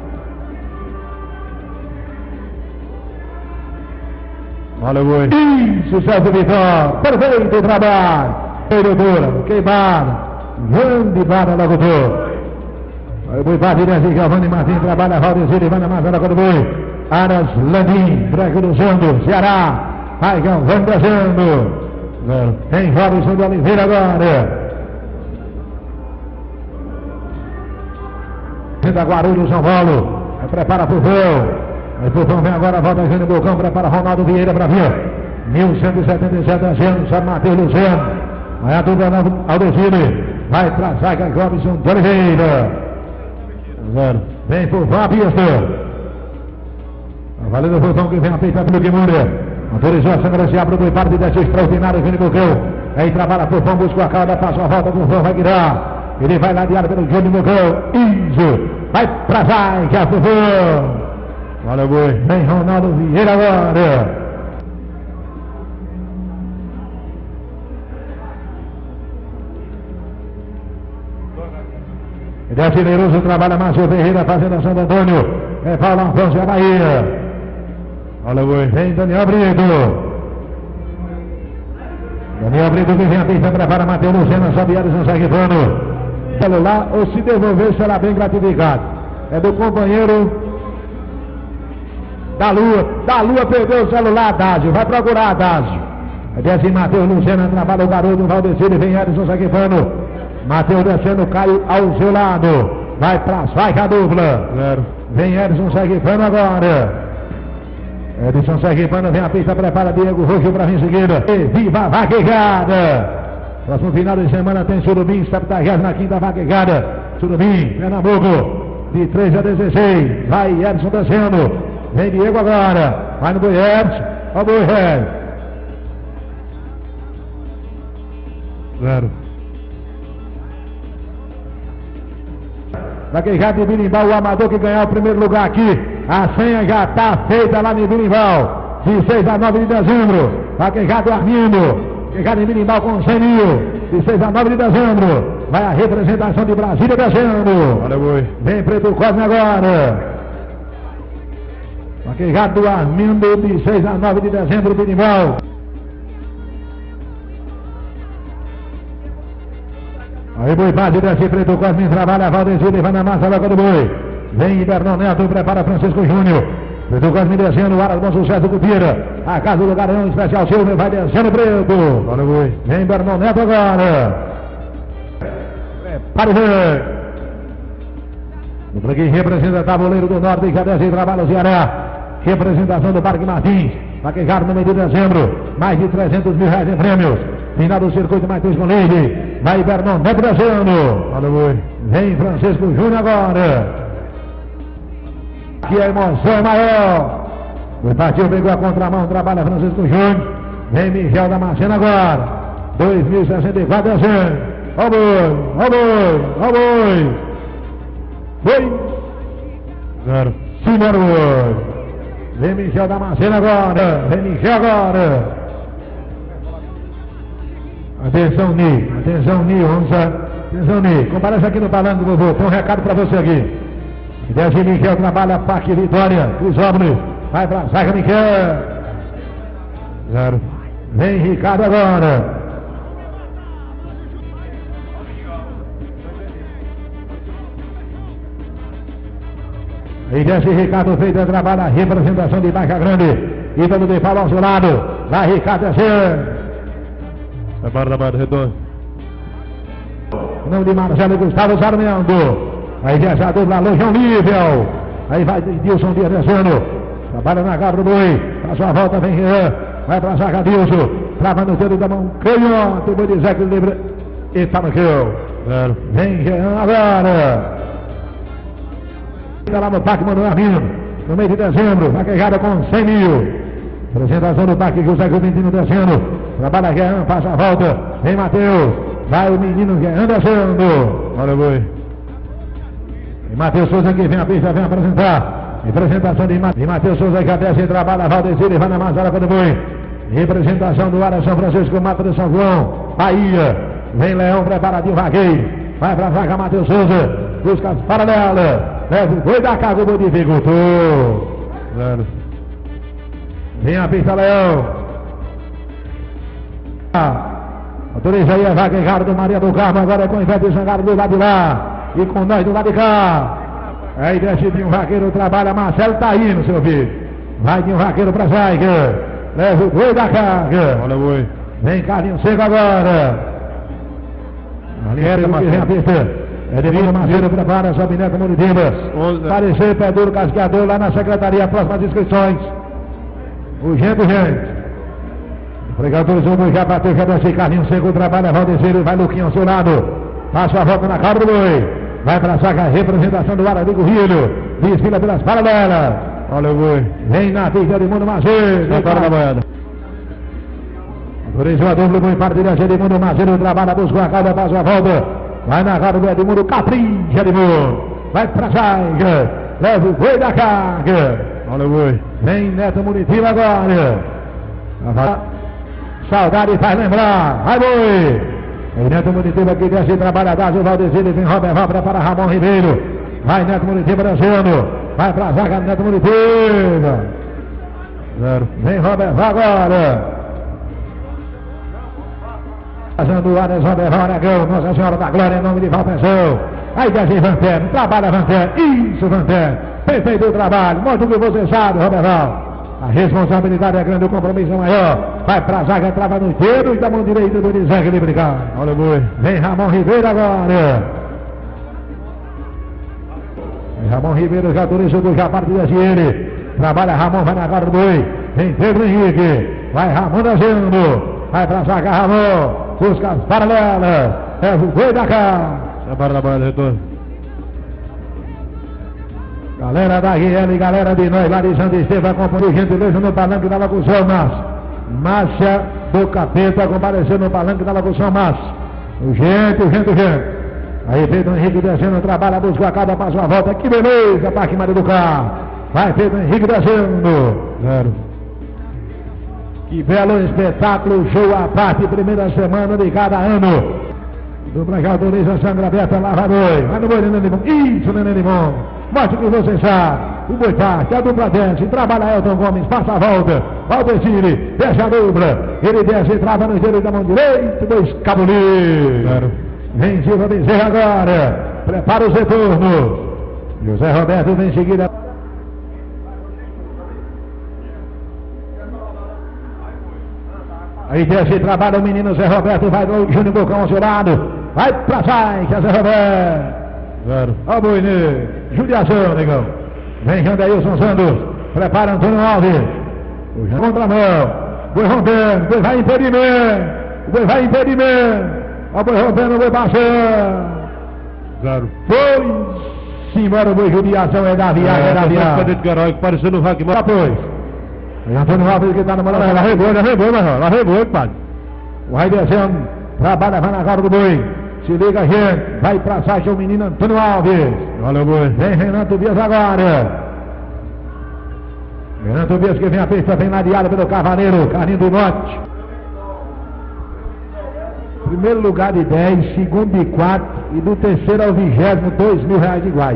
Valeu, boi. Isso, Celso Vitório. Perfeito trabalho. Doutora, queimada. Grande vara locutor. O boi bate desse Giovanni Martins, trabalha Valdecir e vai na mazada com o boi. Aras Landim, breque do Sando, Ceará. Vai Giovanni descendo. 0. Tem Robson de Oliveira agora. Tenta Guarulhos, São Paulo. Aí prepara Fufão. Aí Fufão vem agora, volta a Gênio Bocão, prepara Ronaldo Vieira para vir. 1177 anos, São Mateus Luciano. Vai a dupla Aldecine. Vai pra zaga Robson de Oliveira. 0. Vem Fufão a pista. Valendo o Fufão que vem a pista pelo Quimura. Autorizou a câmera, se abre o boi, para de descer extraordinário, Vini Bocão. Aí trabalha por Fão, busca a cauda, passa a volta com o Fão, vai virar. Ele vai ladear pelo Johnny Bocão. Isso. Vai pra vai, que é a Fão. Olha o boi. Vem Ronaldo Vieira agora. Ele é generoso, trabalha Márcio Ferreira, fazendo a Santo Antônio. É Paulo Afonso, é Bahia. Olha o boi. Vem Daniel Brito. Daniel Brito que vem a pista, prepara Matheus Lucena, Sabiares não segue pano. Celular, ou se devolver, será bem gratificado. É do companheiro da Lua pegou o celular, Adásio. Vai procurar, Adásio. Desce Matheus Lucena, trabalha o garoto, Valdecir, vem Edson Saquipano. Matheus descendo, Caio ao seu lado. Vai pra vai com a dupla. Zero. Vem Edson Saquipano agora. Edson Saquipano vem a pista, prepara Diego Roxo pra vir em seguida. E viva a vaquejada! Próximo final de semana tem Surubim, 75ª vaquejada. Surubim, Pernambuco, de 3 a 16. Vai Edson descendo. Vem Diego agora. Vai no boi Edson. Ó o boi Edson. Zero. Vaquejada de Birimbau, o amador que ganhar o primeiro lugar aqui. A senha já está feita lá em Birimbau. De 6 a 9 de dezembro. Vaquejada do Armindo. Vaquejada em Birimbau com 100 mil. De 6 a 9 de dezembro. Vai a representação de Brasília descendo. Olha o boi. Vem Preto Cosme agora. Vaquejada do Armindo de 6 a 9 de dezembro, Birimbau. Aí boi base desce Preto Cosme, trabalha Valdezir, vai na massa logo do boi. Vem Ibernão Neto, prepara Francisco Júnior. Preto Cosme descendo, Aras Bom Sucesso Cupira. A casa do Garão Especial Silvio vai descendo Preto. Olha o boi. Vem Ibernão Neto agora. Para o ver. Dupla que representa Tabuleiro do Norte, já desce e trabalha o Ceará. Representação do Parque Martins. Vaquejado no mês de dezembro. Mais de 300 mil reais em prêmios. Final do circuito Matheus com Leide. Vai Ibernão Neto descendo. Olha o boi. Vem Francisco Júnior agora. Que a emoção é maior. O partiu pegou a contramão, trabalha Francisco Júnior. Vem Michel Damasceno agora. 2064 descendo. Ó boi, ó boi, ó boi. Foi. Zero. Simbora boi. Vem Michel Damasceno agora. Vem Michel agora. Atenção, Ni. Atenção, Ni. Atenção, Ni. Comparece aqui no palanque do vovô. Tem um recado pra você aqui. Desce Michel, trabalha Parque Vitória. Crisópolis. Vai pra saca, Michel. Zero. Vem Ricardo agora. Aí desce Ricardo Feita, trabalha a representação de Baixa Grande. Ítalo de Paulo ao seu lado. Vai Ricardo descendo. É barra da Barra Redonda. O nome de Marcelo Gustavo Sarmento. Aí desce a dupla Lojão Nível. Aí vai Dilson Dias descendo. Trabalha na cabra do boi. Passou a volta, vem Jean. Vai pra saca Dilson. Trava no dedo da mão. Canhota. O boi de Zé que lembra. E tá no kill. Zero. Vem Jean agora. Está lá no Parque Manuel Armindo. No mês de dezembro. Vaquejada com 100 mil. Apresentação do Parque José Gubentino descendo. Trabalha Jean, passa a volta. Vem Matheus. Vai o menino Jean descendo. Olha o boi. E Matheus Souza que vem a pista, vem apresentar. Representação de Matheus Souza que desce e trabalha Valdecir e vai na Mazara para o boi. Representação do Ara São Francisco, Mata de São João, Bahia. Vem Leão, preparadinho, vagueio. Vai pra vaca Matheus Souza. Busca as paralelas. Leva o boi da carga, o boi dificultou. Zero. Vem a pista, Leão. Autoriza aí a vaquejada do Maria do Carmo. Agora é com o Ivete Zangaro do lado de lá. E com nós do lado de cá. Aí desce de um vaqueiro, trabalha Marcelo tá indo, seu filho. Vai de um vaqueiro pra Zaica. Leva o boi da carga. Olha o boi. Vem Carlinhos Seco agora. Aliero que vem a pista. Edmundo Macedo prepara, sobe Neto Moridimbas. Parecer Pé Duro Casqueador lá na secretaria, próximas inscrições. Urgente, gente. Pregador Zumbo já bateu, já desce Carlinhos Seco, trabalha Valdecir, vai Luquinho ao seu lado. Passa a volta na cara do boi. Vai pra saca, representação do Aradigo Rio. Desfila pelas paralelas. Olha o boi. Vem na pista de Mundo Macedo. Agora na moeda. Autorizou a dupla com empate de Edmundo. Marcelo trabalha, busca a cauda, faz a volta. Vai na cara do Edmundo, capricha Edmundo. Vai pra trás, leva o boi da carga. Olha o boi. Vem Neto Muritiba agora. Saudade faz lembrar. Vai boi. Vem Neto Muritiba que desce, trabalha, dá o Valdezino. Vem Roberval, prepara Ramon Ribeiro. Vai Neto Muritiba descendo. Vai pra zaga Neto Muritiba. 0. Vem Roberval agora. Fazendo o Ares Roberval, negão. Nossa Senhora da Glória, em nome de Valpensão. Aí desce Vanterne, trabalha Vanterne. Isso, Vanterne. Perfeito o trabalho. Mostra o que você sabe, Roberval. A responsabilidade é grande, o compromisso é maior. Vai pra zaga, trava no inteiro e da mão direita do Nizek de brigar. Olha o boi. Vem Ramon Ribeiro agora. Vem Ramon Ribeiro, já autorizou do já parte desse ele. Trabalha Ramon, vai na cara do boi. Vem Pedro Henrique. Vai Ramon descendo. Vai pra zaga Ramon. Busca as paralelas. É o boi da cá. Separa da bola, retorno. Galera da RL, galera de nós lá de Santo Estevão, acompanhou gentileza no palanque da locução, Márcia do Capeta compareceu no palanque da locução, Márcia. Gente. Aí Pedro Henrique descendo, trabalha, busca a cada, passa a volta. Que beleza, Parque Maria do Carmo. Vai Pedro Henrique descendo. 0. Que belo espetáculo, show à parte, primeira semana de cada ano. Dupla que autoriza, sangra aberta, lava boi. Vai no boi, Nenê Limão. Isso, Nenê Limão. Mostra o que você sabe. O boi parte, a dupla desce, trabalha Elton Gomes, passa a volta. Valdecini, desce a dupla. Ele desce, trava no dedo da mão direita, dois cabulinhos. 0. Vem Silva Bezerra agora. Prepara os retornos. José Roberto vem em seguida. Aí desce, trabalha o menino Zé Roberto, vai no Júnior Bocão ao seu lado. Vai pra trás, que é Zé Roberto. 0. Ó o boi, né? Judiação, negão. Vem Jandailson Santos. Prepara Antônio Alves. O Jandailson contramão. Boi rompendo. Boi vai impedimento. Boi vai impedimento. Ó o boi rompendo, o boi baixando. 0. Foi embora o boi. Judiação é da viagem, é da viagem. Cadete Garói, parecendo o Wagner. Depois. Aí Antônio Alves que tá na mão. Lá reboi, padre. Vai descendo. Trabalha, vai na cara do boi. Se liga, gente. Vai pra Saixa o menino Antônio Alves. Olha o boi. Vem Renan Tobias agora. Renan Tobias que vem a pista, vem ladeado pelo Cavaleiro. Carlinho do Norte. Primeiro lugar de 10, segundo de 4 e do terceiro ao 20º, R$2.000 iguais.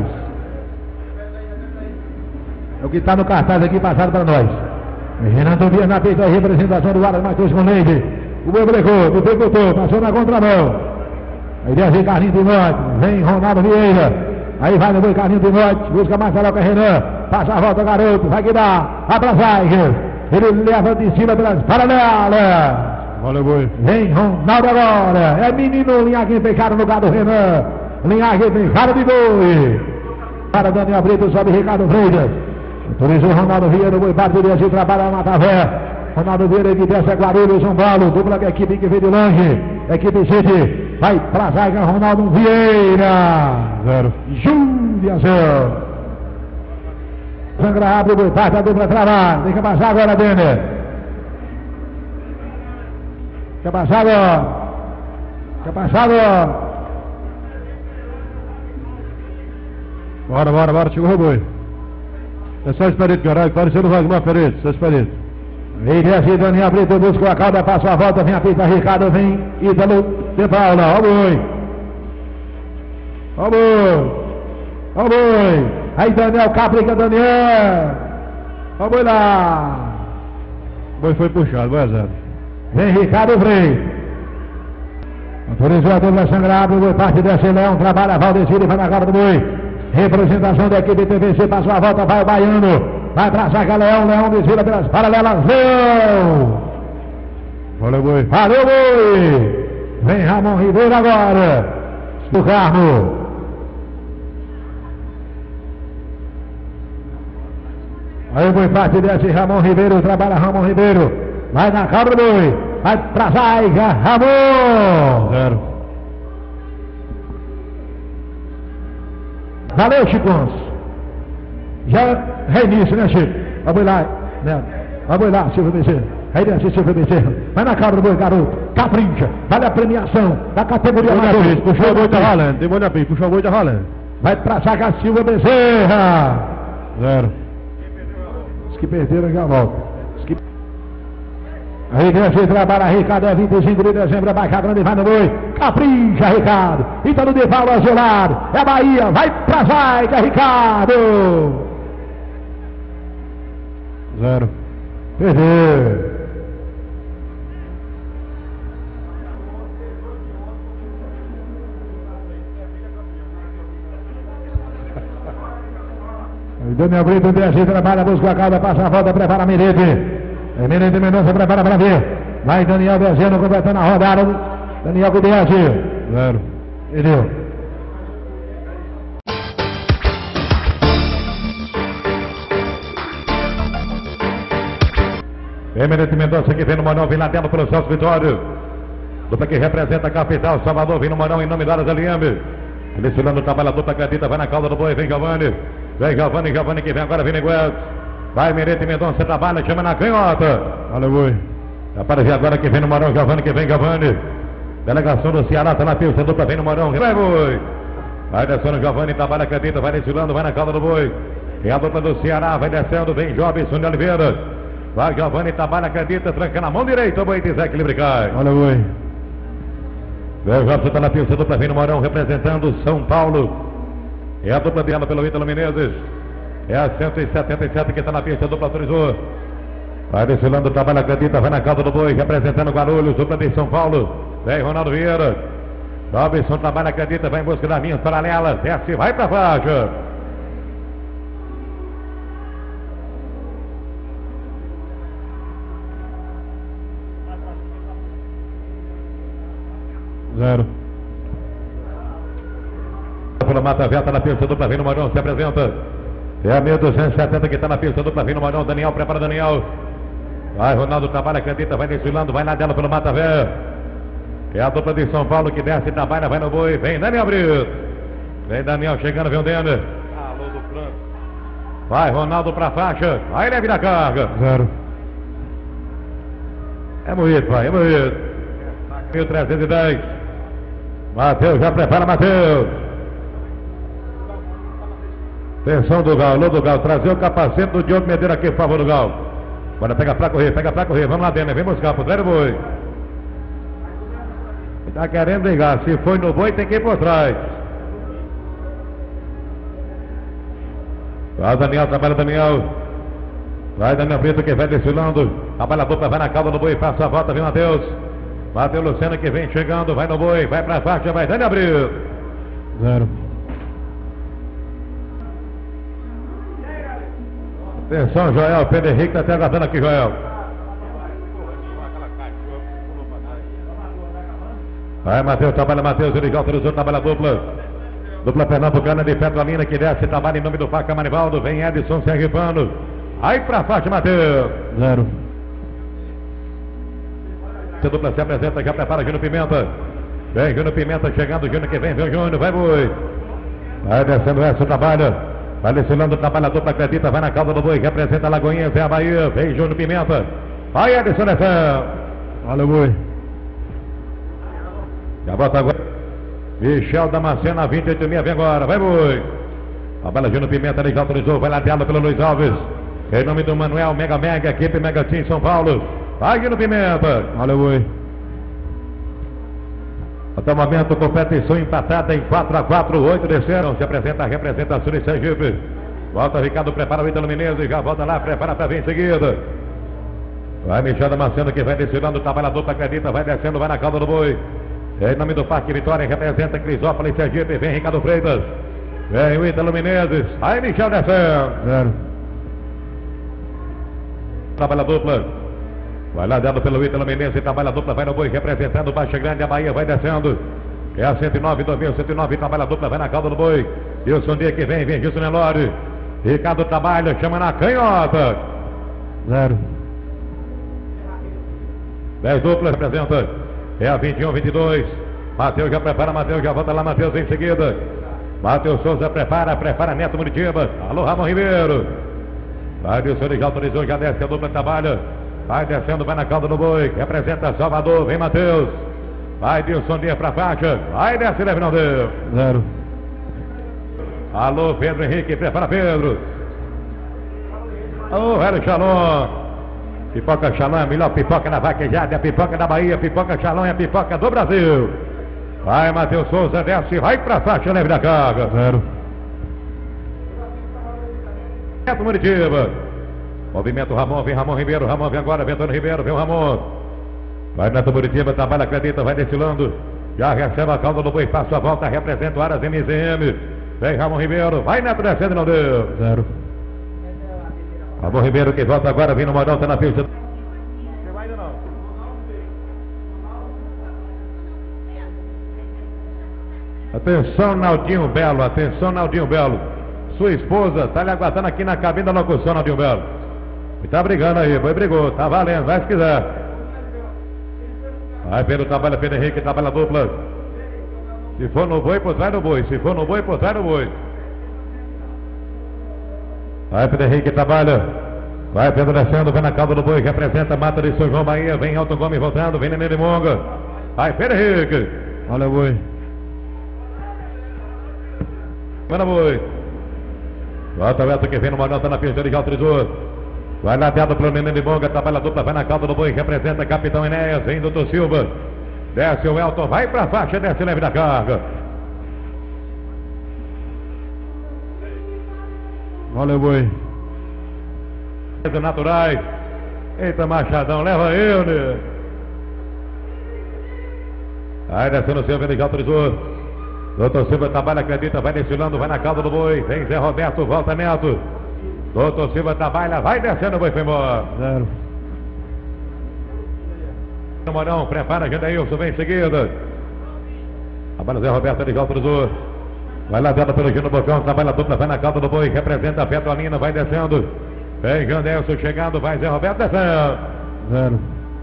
É o que está no cartaz aqui passado para nós. Renan Tobias na pista, a representação do Aras Matheus com Leite. O boi brecou, o boi botou, passou na contramão. Aí desce Carlinho do Norte, vem Ronaldo Vieira. Aí vai no boi Carlinho do Norte, busca Marcelo Renan, passa a volta garoto, vai que dá, abraçar, ele leva de cima pelas paralelas. Olha o boi. Vem Ronaldo agora, é menino, linhagem fechada no lugar do Renan, linhagem fechada de boi. Para Daniel Brito, sobe Ricardo Freitas. Autorizou Ronaldo Vieira, o boi bate de assim, trabalha na Matavé. Ronaldo Vieira que desce a Guarulhos, São Paulo, dupla da equipe que veio de longe, equipe City. Vai pra zaga Ronaldo Vieira. 0. Judiação. Sangra abre o boi, parte a dupla travar. Tem que passar agora, Denner. Quer passar agora. Quer passar agora. Bora, chegou o boi. É só Esperito, caralho, parecendo o Wagner Pereira, só Esperito. Aí desce Daniel Brito, busca a cauda, passa a volta, vem a pista, Ricardo, vem Ítalo de Paula, ó o boi. Ó o boi. Ó o boi. Aí Daniel, caprica Daniel. Ó o boi lá. O boi foi puxado, vai a 0. Vem Ricardo Freire. Autorizou a dupla sangrada, o boi parte desse Leão, trabalha Valdecir e vai na cara do boi. Representação da equipe TVC, passou a volta, vai o Baiano. Vai pra saca Leão, Leão desvira pelas paralelas, Leão! Valeu, boi. Valeu, boi! Vem Ramon Ribeiro agora, do Carmo. Aí o boi parte desce, Ramon Ribeiro, trabalha Ramon Ribeiro. Vai na cara do boi, vai pra saca, Ramon! 0. Valeu, Chicons! Já reinício, né, Chico? Vamos lá, né? Vamos lá, Silvio Bezerra. Aí desce o Silvio Bezerra. Vai na cara do boi, garoto. Capricha. Vale a premiação da categoria amador. Puxou o boi, tá rolando. Demônio a puxou o boi, tá rolando. Vai pra zaga Silvio Bezerra. 0. Os que perderam já voltam. Aí desce, trabalha Ricardo, é 25 de dezembro, é Baixa Grande, vai no boi. Capricha, Ricardo. Ítalo de Paulo azulado. É Bahia, vai pra zaga, Ricardo. 0. Perdeu. Daniel Brito, desce, trabalha, busca a calda, passa a volta, prepara a Mirete. Eminente Mendonça prepara para ver. Vai Daniel descendo, completando a rodada. Daniel com 10. 0. Perdeu. Eminente Mendonça que vem no Morão, vem lá dentro pelo Celso Vitório. Dupla que representa a capital, Salvador, vem no Morão em nome da Horas Aliambe. Iniciando o trabalho, a dupla acredita, vai na cauda do boi, vem Giovanni. Vem Giovanni que vem agora, vem Neguete. Vai Eminente Mendonça, trabalha, chama na canhota. Olha, boi. Aparece agora que vem no Morão, Giovanni que vem Giovanni. Delegação do Ceará, tá na pista, dupla vem no Morão, vai boi. Vai descendo Giovanni, trabalha, acredita, vai desfilando, vai na cauda do boi. É a dupla do Ceará, vai descendo, vem Jobson de Oliveira. Vai Giovanni, trabalha, acredita, tranca na mão direita, o boi desequilíbrio cai. Olha, boi. Vem Jobson, tá na pista, dupla vem no Morão, representando São Paulo. É a dupla dela pelo Ítalo Menezes. É a 177 que está na pista, dupla autorizou. Vai desfilando, trabalha, acredita, vai na cauda do boi, representando Guarulhos, dupla de São Paulo. Vem Ronaldo Vieira. Robinson trabalha, acredita, vai em busca das linhas paralelas. Desce, vai pra faixa. Zero. Pela Mata Velha, tá na pista, dupla vem no Morão, se apresenta. É a 1270 que está na pista, dupla vem no Morão, Daniel, prepara Daniel. Vai Ronaldo, trabalha, acredita, vai desfilando, vai na dela pelo Mata Velha. É a dupla de São Paulo que desce, trabalha, vai no boi, vem Daniel Brito. Vem Daniel chegando, vem o Denner. Alô do Franco. Vai Ronaldo pra faixa, aí ele vira a carga. 0. É moído, vai, é moído. 1310. Matheus, já prepara, Matheus. Atenção do Gal, alô do Gal, trazer o capacete do Diogo Medeiros aqui, por favor, do Gal. Bora, pega pra correr, vamos lá dentro, vem buscar pro trás do boi. Tá querendo brigar, se foi no boi tem que ir por trás. Vai Daniel, trabalha Daniel. Vai Daniel Brito que vai desfilando. Trabalha a dupla, vai na cauda do boi, passa a volta, vem Matheus. Matheus Luciano que vem chegando, vai no boi, vai pra faixa, vai Daniel Brito. 0. Atenção, Joel, Pedro Henrique tá até aguardando aqui, Joel. Vai, Matheus, trabalha Matheus, ele já autorizou, trabalha dupla. Dupla Pernambucana de Petrolina que desce, trabalha em nome do Faca Manivaldo. Vem Edson se arribando. Aí pra faixa, Matheus. 0. A dupla se apresenta, já prepara Júnior Pimenta. Vem Júnior Pimenta chegando, Júnior que vem o Júnior, vai boi. Vai descendo essa, trabalha. Vai desfilando, trabalha a dupla, acredita, vai na cauda do boi, representa Lagoinhas, é a Bahia, vem Júnior Pimenta. Vai Edson descendo. Olha o boi. Já bota agora. Michel Damasceno, 28,6, vem agora, vai boi. A bala Júnior Pimenta, ele já autorizou, vai ladeado pelo Luiz Alves. Em nome do Manuel, Mega, equipe Mega Team São Paulo. Vai Júnior Pimenta. Olha o boi. Até o momento, competição empatada em 4-4, 8 desceram. Se apresenta a representação de Sergipe. Volta Ricardo, prepara o Ítalo Menezes, já volta lá, prepara para vir em seguida. Vai Michel Damasceno que vai desfilando, trabalha a dupla, acredita, vai descendo, vai na cauda do boi. Em nome do Parque Vitória, representa Crisópolis, Sergipe, vem Ricardo Freitas. Vem o Ítalo Menezes, aí Michel descendo. 0. Trabalha a dupla. Vai lá dado pelo Ítalo Menezes, trabalha a dupla, vai no boi, representando Baixa Grande, a Bahia vai descendo. É a 109, 2109, trabalha a dupla, vai na cauda do boi. Wilson Dia que vem Gilson Nelore. Ricardo trabalha, chama na canhota. 0. 10 duplas, representa. É a 21, 22. Matheus já prepara, Matheus já volta lá, Matheus em seguida. Matheus Souza prepara Neto Muritiba. Alô, Ramon Ribeiro. Vai, Wilson, ele já autorizou, já desce a dupla, trabalha. vai descendo, vai na cauda do boi, representa Salvador, vem Matheus. Vai Dilson Dias pra faixa, vai desce, leve, não deu. 0. Alô, Pedro Henrique, prepara Pedro. Alô, velho Xalon. Pipoca Xalon, a melhor pipoca da vaquejada, a pipoca da Bahia, pipoca Xalon é a pipoca do Brasil. Vai Matheus Souza, desce, vai pra faixa, leve da carga. 0. Neto Muritiba. Movimento Ramon, vem Ramon Ribeiro, Ramon vem agora, Ventano Ribeiro, vem o Ramon. Vai Neto Muritiba, trabalha, acredita, vai desfilando. Já recebe a cauda do boi, passa a volta, representa o Aras MZM. Vem Ramon Ribeiro, vai Neto descendo, não deu. 0. Ramon Ribeiro que volta agora, vem no modal, tá na pista. Você vai ainda não? Atenção, Naldinho Belo, atenção, Naldinho Belo. Sua esposa tá lhe aguardando aqui na cabine da locução, Naldinho Belo. E tá brigando aí, foi, brigou, tá valendo, vai se quiser. Vai Pedro, trabalha, Pedro Henrique, trabalha dupla. Se for no boi, por trás do boi. Se for no boi, por trás do boi. Vai Pedro Henrique, trabalha. Vai Pedro descendo, vem na cauda do boi, representa Mata de São João Bahia. Vem Alto Gomes voltando, vem Nenê de Monga. Vai Pedro Henrique. Olha o boi. Manda boi. Volta o Elton que vem no modal, tá na pista de autorizou. Vai lateado pelo Nenê de Monga, trabalha dupla, vai na cauda do boi, representa Capitão Enéas, vem Doutor Silva. Desce o Elton, vai pra faixa, desce leve da carga. Olha o boi. Naturais. Eita, Machadão, leva eu, né? Vai descendo o Silva, ele já autorizou. Doutor Silva trabalha, acredita, vai desfilando, vai na cauda do boi. Vem Zé Roberto, volta Neto. Doutor Silva trabalha, vai descendo, o boi foi embora. 0. Morão, prepara, Jandaílson, vem em seguida. Trabalha Zé Roberto, ele já autorizou. Vai ladeado pelo Gino Bocão, trabalha dupla, vai na cauda do boi, representa a Petrolina, vai descendo. Vem Jandaílson chegando, vai Zé Roberto descendo. 0.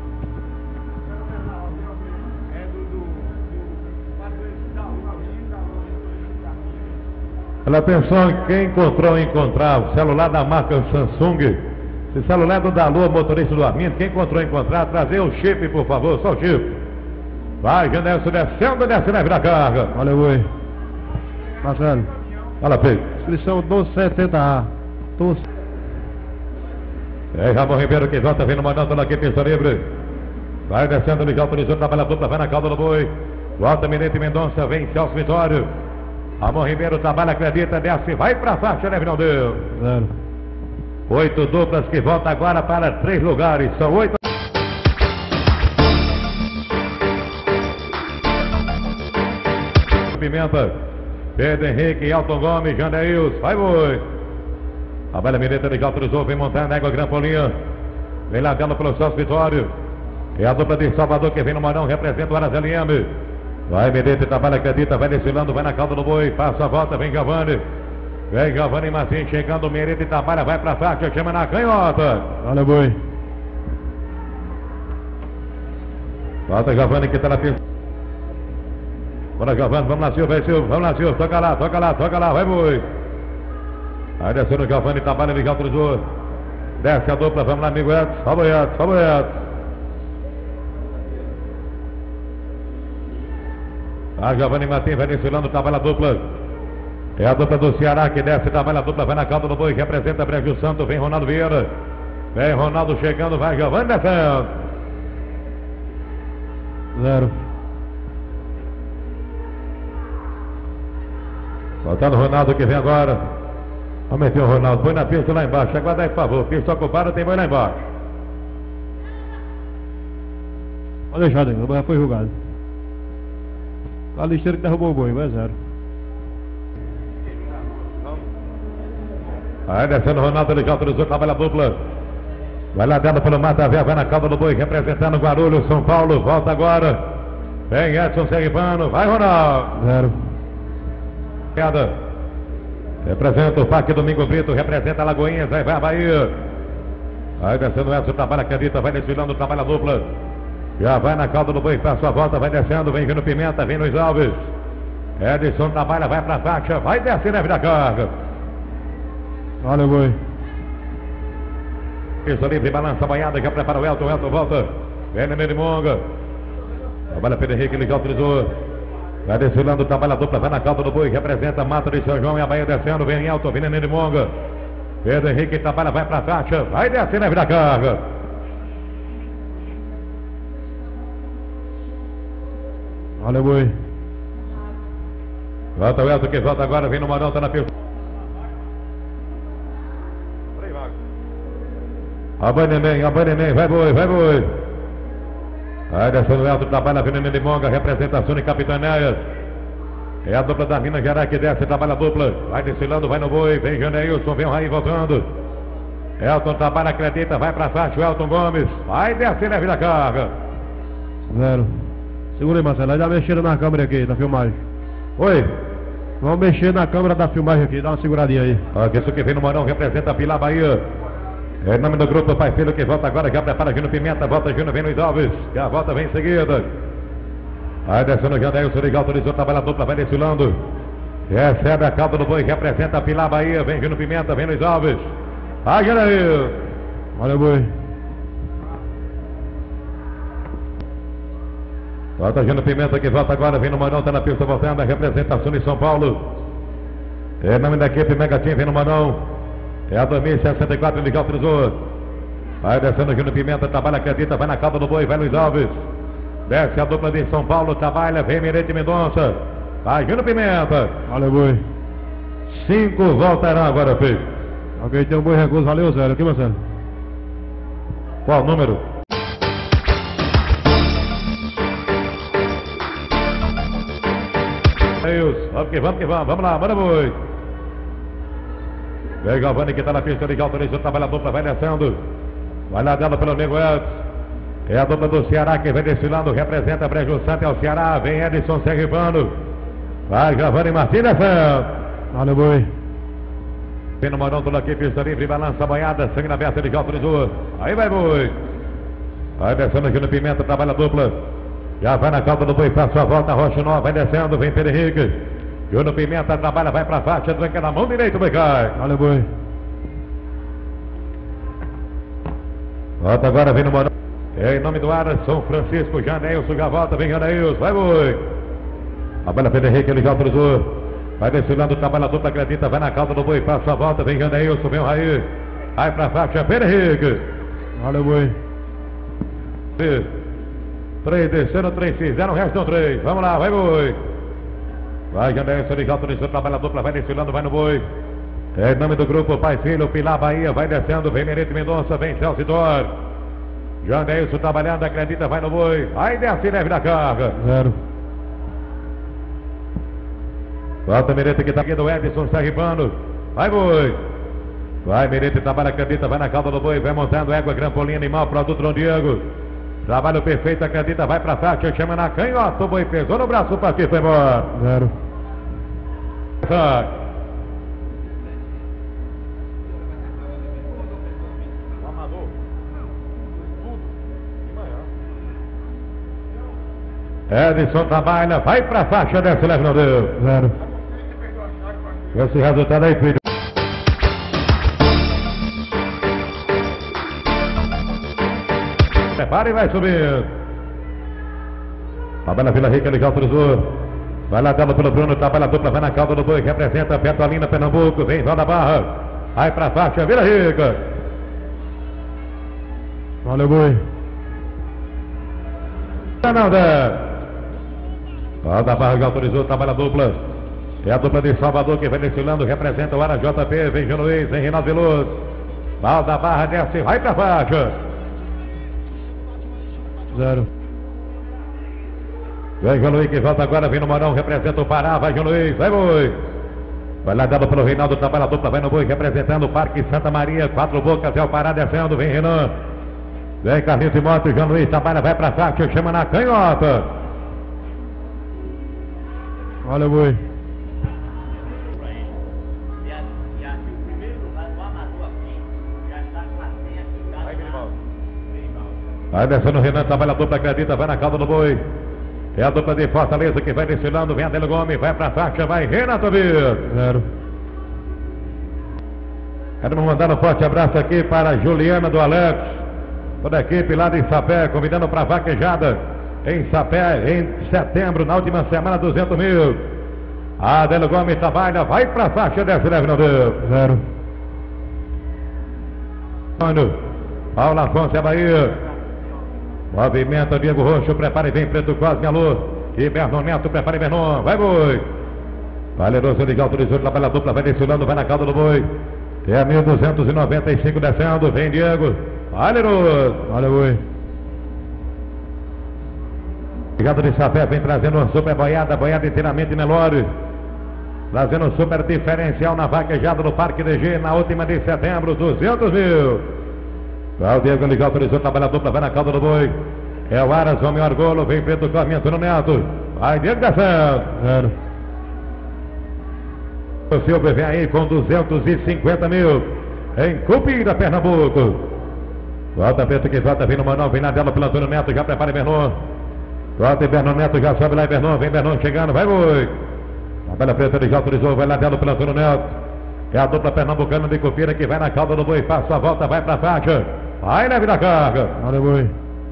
Pela atenção, quem encontrou encontrar o celular da marca Samsung, esse celular do Dalô, motorista do Armindo, quem encontrar, trazer o chip, por favor, só o chip. Vai, Janelson descendo, leve da carga. Olha o boi. Marcelo. Fala, Pedro. Inscrição 1270A. 12. É Ramon Ribeiro que volta, vem no mandando aqui, pista livre. Vai descendo, ele já autorizou, trabalha dupla, vai na cauda do boi. Volta Minete Mendonça, vem Celso Vitório. Ramon Ribeiro trabalha, acredita, desce, vai pra faixa, leve, não deu. 0. 8 duplas que voltam agora para 3 lugares, são 8. Pimenta, Pedro Henrique, Elton Gomes, Jandaílson, vai boi. A Bela Mireta de autorizou, vem montando a égua Grampolinha. Vem largando pelo Celso Vitório. É a dupla de Salvador que vem no Marão, representa o Aras LM. Vai Mireta, trabalha, acredita, vai desfilando, vai na cauda do boi, passa a volta, vem Giovanni. Vem Giovanni Martins chegando, Mireta e trabalha, vai pra faixa, chama na canhota. Olha o boi. Volta Giovanni que tá na pista. Bora Giovanni, vamos lá Silva, vamos lá Silva, toca lá, vai boi. Aí descendo o Giovanni, trabalha, ele já autorizou. Desce a dupla, vamos lá amigo Edson, sobe o Edson. A Giovanni Martins vai desfilando, trabalha a dupla. É a dupla do Ceará que desce, trabalha a dupla, vai na cauda do boi, representa Brejo Santo, vem Ronaldo Vieira. Vem Ronaldo chegando, vai Giovanni descendo. 0. Voltando o Ronaldo que vem agora. Aumentei o Ronaldo, põe na pista lá embaixo, aguarda aí por favor, pista ocupada, tem boi lá embaixo. Pode deixar, o boi foi julgado. A listeira que derrubou o boi, vai 0. Aí descendo o Ronaldo, ele já autorizou, trabalha a dupla. Vai lá dentro pelo Mata Véia, vai na cauda do boi, representando Guarulhos, São Paulo, volta agora. Vem Edson Serripano, vai Ronaldo. 0. Queda. Representa o Parque Domingo Brito, representa Lagoinhas, aí vai a Bahia. Aí descendo o Edson, trabalha, acredita, vai desfilando, trabalha a dupla. Já vai na cauda do boi, passa a volta, vai descendo, vem vindo Pimenta, vem Luiz Alves. Edson trabalha, vai pra faixa, vai descer, leve da carga. Olha o boi. Pista livre, balança a banhada, já prepara o Elton volta. Vem Nenê de Monga. Trabalha Pedro Henrique, ele já autorizou. Vai desfilando, trabalha a dupla, vai na calda do boi, representa a Mata de São João e a Bahia descendo, vem Elton, vem Nenê de Monga. Pedro Henrique trabalha, vai pra faixa, vai descer, leve da carga. Olha o boi. Volta o Elton que volta agora, vem no Marão, tá na pista. A boi Neném, vai boi. Vai descendo o Elton, trabalha a Nenê de Monga, representação de Capitanéias. É a dupla da Minas Gerais que desce, trabalha a dupla. Vai desfilando, vai no boi, vem Janeilson, vem o Raí voltando. Elton trabalha, acredita, vai pra faixa, o Elton Gomes. Vai descer, leve da carga. 0. Segura aí, Marcelo, aí dá uma mexida na câmera aqui, da filmagem. Oi. Vamos mexer na câmera da filmagem aqui, dá uma seguradinha aí. Aqui, isso que vem no Morão, representa a Pilar Bahia. É em nome do grupo Pai Filho que volta agora, já prepara Júnior Pimenta, volta Júnior, vem Luiz Alves. E a volta vem em seguida. Vai descendo o Janeilson, liga autorizou, trabalha a dupla, vai desfilando. Recebe a calda do boi, representa a Pilar Bahia, vem Júnior Pimenta, vem Luiz Alves. Vai, Janeilson. Olha o boi. Volta Júnior Pimenta que volta agora, vem no Marão, tá na pista voltando, a representação de São Paulo. É nome da equipe Mega Team, vem no Marão. É a 2064, liga autorizou. Vai descendo Júnior Pimenta, trabalha, acredita, vai na calda do boi, vai Luiz Alves. Desce a dupla de São Paulo, trabalha, vem Mirete Mendonça. Vai Júnior Pimenta. Olha o boi. 5 voltará agora, filho. Alguém tem um boi recurso, valeu, Zé. Aqui, Marcelo. Qual o número? Vamos que vamos lá, manda boi. Vem Galvani que tá na pista, liga autorizou, trabalha a dupla, vai descendo. Vai lá dela pelo Nego Edson. É a dupla do Ceará que vem desfilando, representa Brejo Santo, é o Ceará, vem Edson Serribano. Vai Galvani Martins descendo. Olha o boi. Vem no Morão, tudo aqui, pista livre, balança a banhada, sangue na aberta, liga autorizou. Aí vai boi. Vai descendo aqui no Pimenta, trabalha a dupla. Já vai na calda do boi, faz sua volta, Rocha Nova, vai descendo, vem Pedro Henrique. Júnior Pimenta trabalha, vai pra faixa, tranca na mão direita, o boi cai. Olha o boi. Volta agora, vem no Morão. É em nome do Ara, São Francisco, Janeilson, já volta, vem Janeilson, vai boi. A bola Pedro Henrique, ele já autorizou. Vai desfilando, trabalha a dupla, acredita, vai na calda do boi, faz sua volta, vem Janeilson, vem o Raí. Vai pra faixa, Pedro Henrique. Olha o boi. 3 descendo, 3 fizeram, restam 3. Vamos lá, vai boi. Vai Janeilson, ele já autorizou, trabalha a dupla, vai desfilando, vai no boi. É em nome do grupo Pai Filho, Pilar Bahia, vai descendo, vem Merete Mendonça, vem Celso Dor. Janeilson trabalhando, acredita, vai no boi. Aí desce, leve da carga. 0. Volta Merete que tá aqui do Edson Serribano. Vai boi. Vai Merete, trabalha, acredita, vai na calda do boi, vai montando égua, Grampolina e mal, produto Dom Diego. Trabalho perfeito, acredita, vai pra faixa, chama na canhota, o boi pesou no braço, pra aqui, foi embora. 0. Edson trabalha, vai pra faixa, desce, leve, não deu. 0. Esse resultado aí, filho. Prepara e vai subindo. Trabalha Vila Rica, ele já autorizou. Vai lá dela pelo Bruno, trabalha a dupla, vai na calda do boi, representa Petrolina, Pernambuco, vem Val da Barra. Vai pra faixa, Vila Rica. Olha o boi. Não, Dé. Val da Barra já autorizou, trabalha a dupla. É a dupla de Salvador que vem desfilando, representa o Ara JP, vem João Luiz, vem Reinaldo Veloso. Val da Barra desce, vai pra faixa. 0. Vem João Luiz que volta agora, vem no Morão, representa o Pará, vai João Luiz, vai boi. Vai lá dado pelo Reinaldo, trabalha a dupla, vai no boi, representando o Parque Santa Maria, 4 bocas, é o Pará descendo, vem Renan. Vem Carlinhos de Moto, João Luiz trabalha, vai pra faixa, chama na canhota. Olha o boi. Vai descendo o Renan, trabalha a dupla, acredita, vai na calda do boi. É a dupla de Fortaleza que vai desfilando, vem Adelo Gomes, vai pra faixa, vai Renato Vir. 0. Quero mandar um forte abraço aqui para a Juliana do Alex, toda a equipe lá de Sapé, convidando para a vaquejada em Sapé em setembro, na última semana, 200 mil. Adélio Gomes trabalha, vai para a faixa, desce, leve, não deu. 0. Paulo Afonso é Bahia. Movimento Diego Roxo, prepara e vem Preto Cosme, alô. E Bernon Neto, prepara e Bernon, vai boi. Valeroso de autorizou, trabalha a dupla, vai desfilando, vai na cauda do boi. É 1.295 descendo, vem Diego. Valeroso. Olha boi. Obrigado de Sapé, vem trazendo uma super boiada, boiada inteiramente Nelore. Trazendo um super diferencial na vaquejada do Parque DG, na última de setembro, 200 mil. Vai o Diego ligar, autorizou, trabalha a dupla, vai na cauda do boi. É o Aras, o maior golo, vem Preto Cosme, Antônio Neto. Vai Diego descendo. 0. O Silvio vem aí com 250 mil. Em Cupira, Pernambuco. Volta Preto que volta, vem no Manuel, vem na dela pelo Antônio Neto, já prepara Bernon. Volta e Bernon Neto, já sobe lá e Bernon, vem Bernon chegando, vai boi. Tabela Preta ele já autorizou, vai lá dela pelo Antônio Neto. É a dupla pernambucana de Cupira que vai na cauda do boi, passa a volta, vai pra faixa. Vai na vida carga. Olha boi.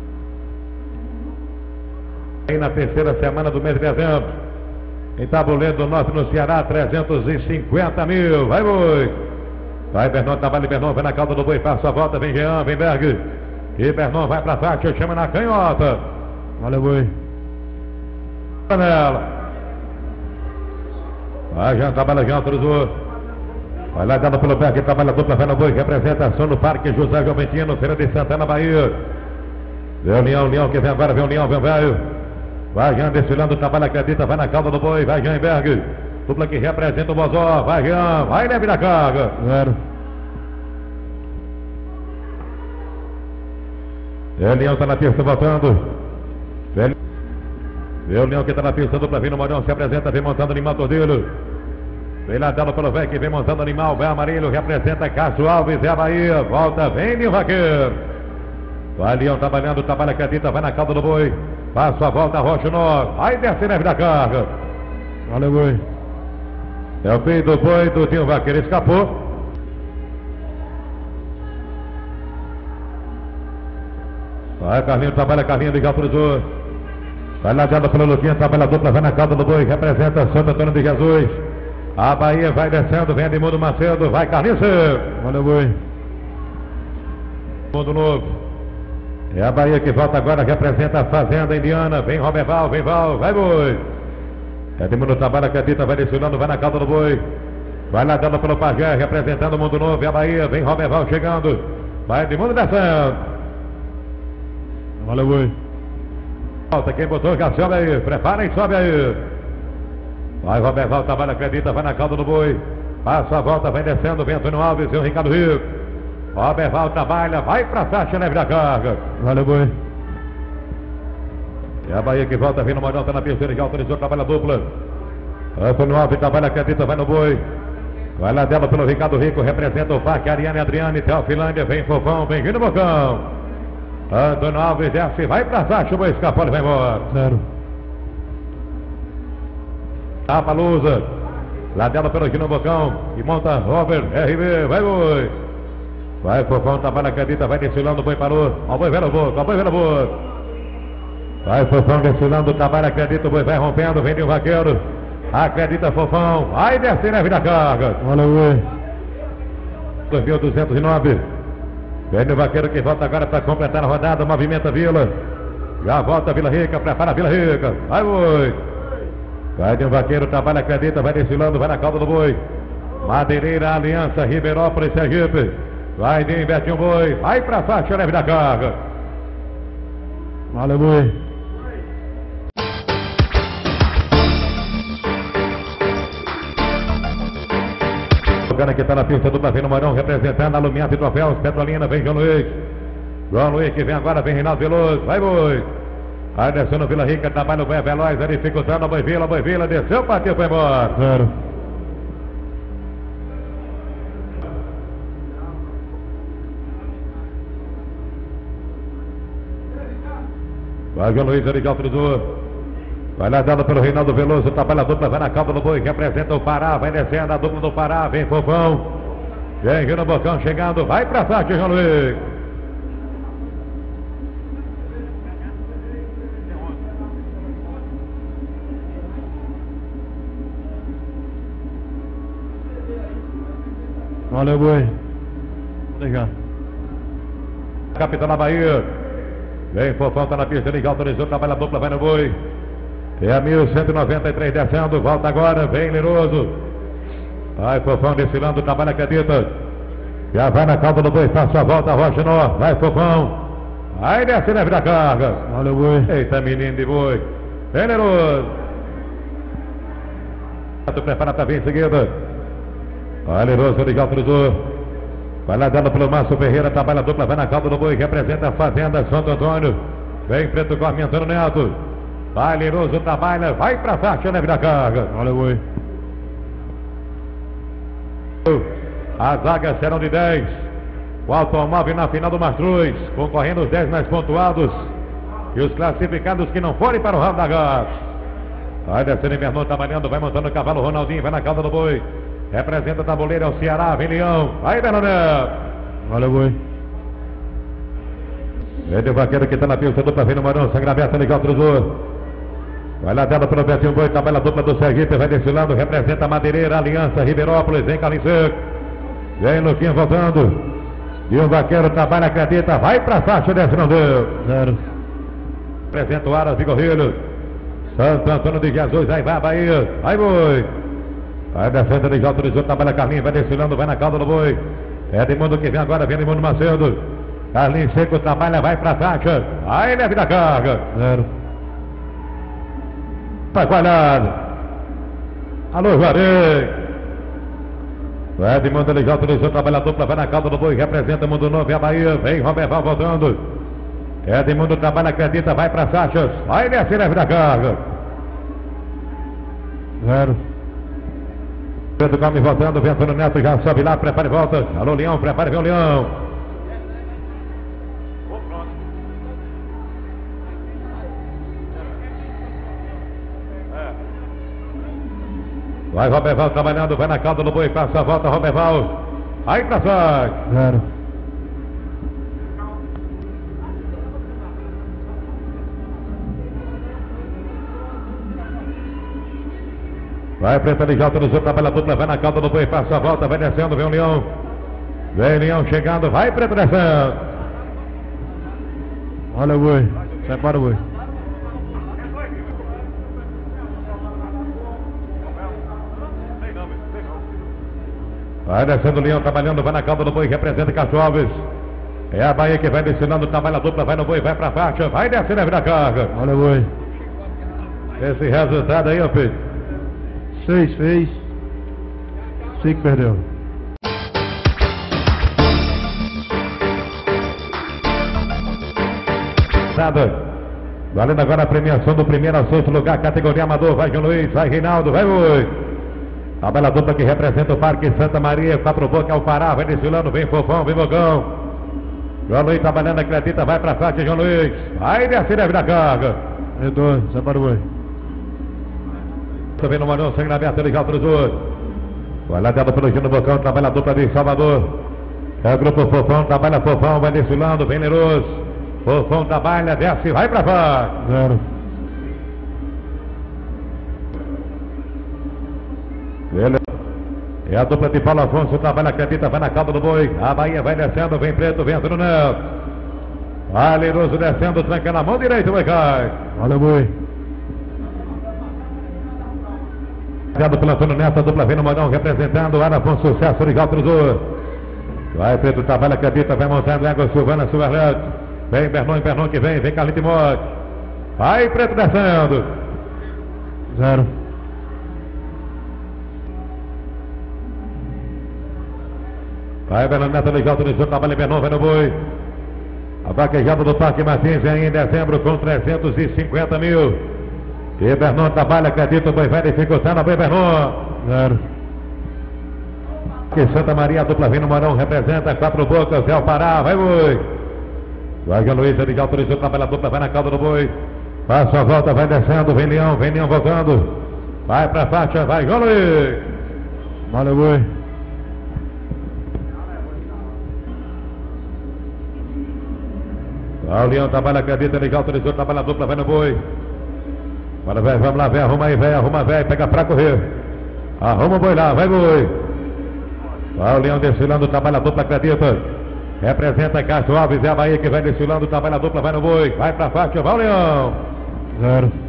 Aí na terceira semana do mês de dezembro, em Tabuleiro do Norte, no Ceará, 350 mil. Vai boi. Vai Bernon, trabalha Bernon, vai na cauda do boi, passa a volta, vem Jean, vem Berg. E Bernon vai pra faixa, chama na canhota. Olha boi. Nela. Vai Jean, trabalha Jean, autorizou. Vai lá dando pelo Berg, trabalha a dupla, vai no boi, representação no Parque José Joventino, Feira de Santana, Bahia. Vem o Leão que vem agora, vem o Leão, vem o velho. Vai Jean desfilando, trabalha, acredita, vai na cauda do boi, vai Jean Berg. Dupla que representa o Bozó, vai Jean, vai leve da carga. 0. O Leão tá na pista voltando. Vê o Leão que tá na pista, dupla vem no Morão, se apresenta, vem montando o animal Tordilho. Vem lá dando pelo velho que vem montando o animal, vai Amarillo, representa Cássio Alves, é a Bahia. Volta, vem Nil Vaqueiro. Vai Leão trabalhando, trabalha, acredita, vai na cauda do boi. Passa a volta, Rocha Nó, vai descer leve da carga. Olha boi. É o filho do boi do Nil Vaqueiro, escapou. Vai Carlinhos, trabalha Carlinhos, liga pro Zô. Vai ladeado pelo Luquinha, trabalha a dupla, vai na cauda do boi, representa Santo Antônio de Jesus. A Bahia vai descendo, vem Edmundo Macedo, vai Carlinhos. Olha boi. Mundo novo. É a Bahia que volta agora, representa a Fazenda Indiana, vem Roberval, vem Val, vai boi. Edmundo trabalha, acredita, vai desfilando, vai na cauda do boi. Vai ladeado pelo Pajé, representando o Mundo Novo, é a Bahia, vem Roberval chegando. Vai Edmundo descendo. Olha boi. Volta, quem botou já sobe aí, prepara e sobe aí. Vai Roberval, trabalha, acredita, vai na cauda do boi. Passa a volta, vem descendo, vem Antônio Alves e o Ricardo Rico. Roberval trabalha, vai pra faixa, leve da carga. Olha boi. É a Bahia que volta, vem no Morão, tá na pista, ele já autorizou, trabalha dupla. Antônio Alves trabalha, acredita, vai no boi. Vai lá dela pelo Ricardo Rico, representa o FAC, Ariane Adriane, Teofilândia, vem Fofão, vem Gino Bocão. Antônio Alves desce, vai pra faixa, o boi escapou, ele vai embora. 0. Tapa Lusa, lá dela pelo Gino Bocão, e monta Robert, RB, vai boi. Vai Fofão, trabalha, acredita, vai desfilando, o boi parou. Ó o boi velho boca, ó o boi velho boca. Vai Fofão desfilando, trabalha, acredita, o boi vai rompendo, vem de um vaqueiro. Acredita Fofão, vai descer, leve da carga. Olha boi. 2.209. Vem o vaqueiro que volta agora para completar a rodada, movimenta a Vila. Já volta a Vila Rica, prepara a Vila Rica. Vai boi. Vai de um vaqueiro, trabalha, acredita, vai desfilando, vai na cauda do boi. Madeireira, Aliança, Ribeirópolis, Sergipe. Vai de Betinho Boi, vai pra faixa, leve da carga. Olha boi. O cara que tá na pista do Brasil no Morão, representando a Lumiata e Troféus, Petrolina, vem João Luiz. João Luiz que vem agora, vem Reinaldo Veloso, vai boi. Aí descendo Vila Rica, trabalha o Boi Veloz, aí dificultando a Boi Vila, desceu, bateu, foi embora. 0. Vai João Luiz, ele já autorizou. Vai lá dando pelo Reinaldo Veloso, trabalha a dupla, vai na cauda do boi, representa o Pará, vai descendo a dupla do Pará, vem Fofão. Vem no bocão chegando, vai pra frente, João Luiz. Valeu, boi. Legal. Capitão da Bahia. Vem, Fofão, tá na pista, liga, autorizou, trabalha a dupla, vai no boi. É a 1193 descendo, volta agora, vem Liroso. Vai, Fofão, desfilando, trabalha, acredita. Já vai na cauda do boi, faz a volta, Roginó. Vai, Fofão. Aí desce, leve da carga. Valeu, boi. Eita, menino de boi. Vem, Liroso. Tu prepara pra vir em seguida. Vai, Liroso, liga, autorizou. Vai lá dando pelo Márcio Ferreira, trabalha a dupla, vai na calda do boi, representa a Fazenda Santo Antônio. Vem Preto Gomes, Antônio Neto. Vai, Liroso, trabalha, vai pra faixa, leve da carga. Olha, boi. As vagas serão de 10. O automóvel na final do Mastruz, concorrendo os 10 mais pontuados. E os classificados que não forem para o round da gás. Vai descendo em Bernon, trabalhando, vai montando o cavalo, Ronaldinho, vai na calda do boi. Representa a tabuleira, é o Ceará, vem Leão. Vai, Bernardo. Olha, boi. Vem o vaqueiro que está na pista, dupla, vem no Marão, sangue aberta, legal, cruzou. Vai lá dela pelo Betinho Boi, tabela dupla do Sergipe, vai desfilando, representa a Madeireira, Aliança, Ribeirópolis, vem Carlinhos Seco. Vem Luquinha voltando. E o vaqueiro trabalha, acredita, vai pra faixa, desce, não deu. 0. Representa o Aras, Vigorrilho. Santo Antônio de Jesus, aí vai a Bahia. Vai, boi. Vai descendo, ele já autorizou, trabalha Carlinhos, vai desfilando, vai na cauda do boi. É Edmundo que vem agora, vem Edmundo Macedo. Carlinhos Seco trabalha, vai pra faixa. Aí leve da carga. 0. Vai guardado. Alô, Juarez. O Edmundo ele já autorizou, trabalha a dupla, vai na cauda do boi, representa Mundo Novo e a Bahia. Vem Roberval voltando. Edmundo trabalha, acredita, vai pra faixas. Vai descer, leve da carga. 0. Pedro Gomes voltando, vem Antônio Neto, já sobe lá, prepare e volta. Alô, Leão, prepare, vem o Leão. Vai Roberval trabalhando, vai na cauda do boi, passa a volta, Roberval. Aí pra frente. 0. Vai Preto ali, já autorizou, trabalha a dupla, vai na cauda do boi, passa a volta, vai descendo, vem o Leão. Vem Leão chegando, vai Preto descendo. Olha o boi. Separa o boi. Vai descendo o Leão, trabalhando, vai na cauda do boi, representa Castro Alves. É a Bahia que vai descendo, trabalha a dupla, vai no boi, vai pra faixa, vai descer, leve da carga. Olha o boi. Esse resultado aí, ó filho. 6 fez. 5 perdeu. Valendo agora a premiação do primeiro ao sexto lugar, categoria amador. Vai João Luiz, vai Reinaldo, vai Boi. A bela dupla que representa o Parque Santa Maria, Quatro Boca ao Pará, vai desfilando, vem Fofão, vem Bogão. João Luiz trabalhando, acredita, vai pra frente, João Luiz. Aí desce, leve da carga. Retorno, separa o boi. Também no Marão, sangue aberto, ele já autorizou. Vai lá dado pelo Gino Bocão, trabalha a dupla de Salvador. É o grupo Fofão, trabalha Fofão, vai desfilando, vem Leroso. Fofão trabalha, desce, vai pra fora. 0. Ele é a dupla de Paulo Afonso, trabalha, acredita, vai na cauda do boi. A Bahia vai descendo, vem Preto, vem Antônio Neto. Vai Leroso descendo, tranca na mão direita, o boi cai. Olha o boi. Obrigado pelo Antônio Neto, a dupla vem no Marão, representando o Afonso, sucesso, legal, cruzou. Vai Preto, trabalha, acredita, vai montando água, Silvana, Suverleto. Vem Bernon que vem Carlito Timóteo. Vai Preto descendo. 0. Vai Bernon Neto, legal, autorizou, trabalha Bernon, vai no boi. A vaquejada do Parque Martins vem em dezembro com 350 mil. E Bernon trabalha, acredita, o boi vai dificultando, boi Bernon. 0. Que Santa Maria, a dupla vem no Marão, representa Quatro Bocas, é o Pará, vai boi. Vai João Luiz, ele já autorizou, trabalha a dupla, vai na cauda do boi. Passa a volta, vai descendo, vem Leão voltando. Vai pra faixa, vai João Luiz. Olha o boi. Vai o Leão, trabalha, acredita, legal, autorizou, trabalha a dupla, vai no boi. Bora, velho, vamos lá, velho, arruma aí, velho, arruma, velho, pega pra correr. Arruma o boi lá, vai boi. Vai o Leão desfilando, trabalha a dupla, acredita. Representa Castro Alves, é a Bahia que vai desfilando, trabalha a dupla, vai no boi. Vai pra faixa, vai o Leão. 0.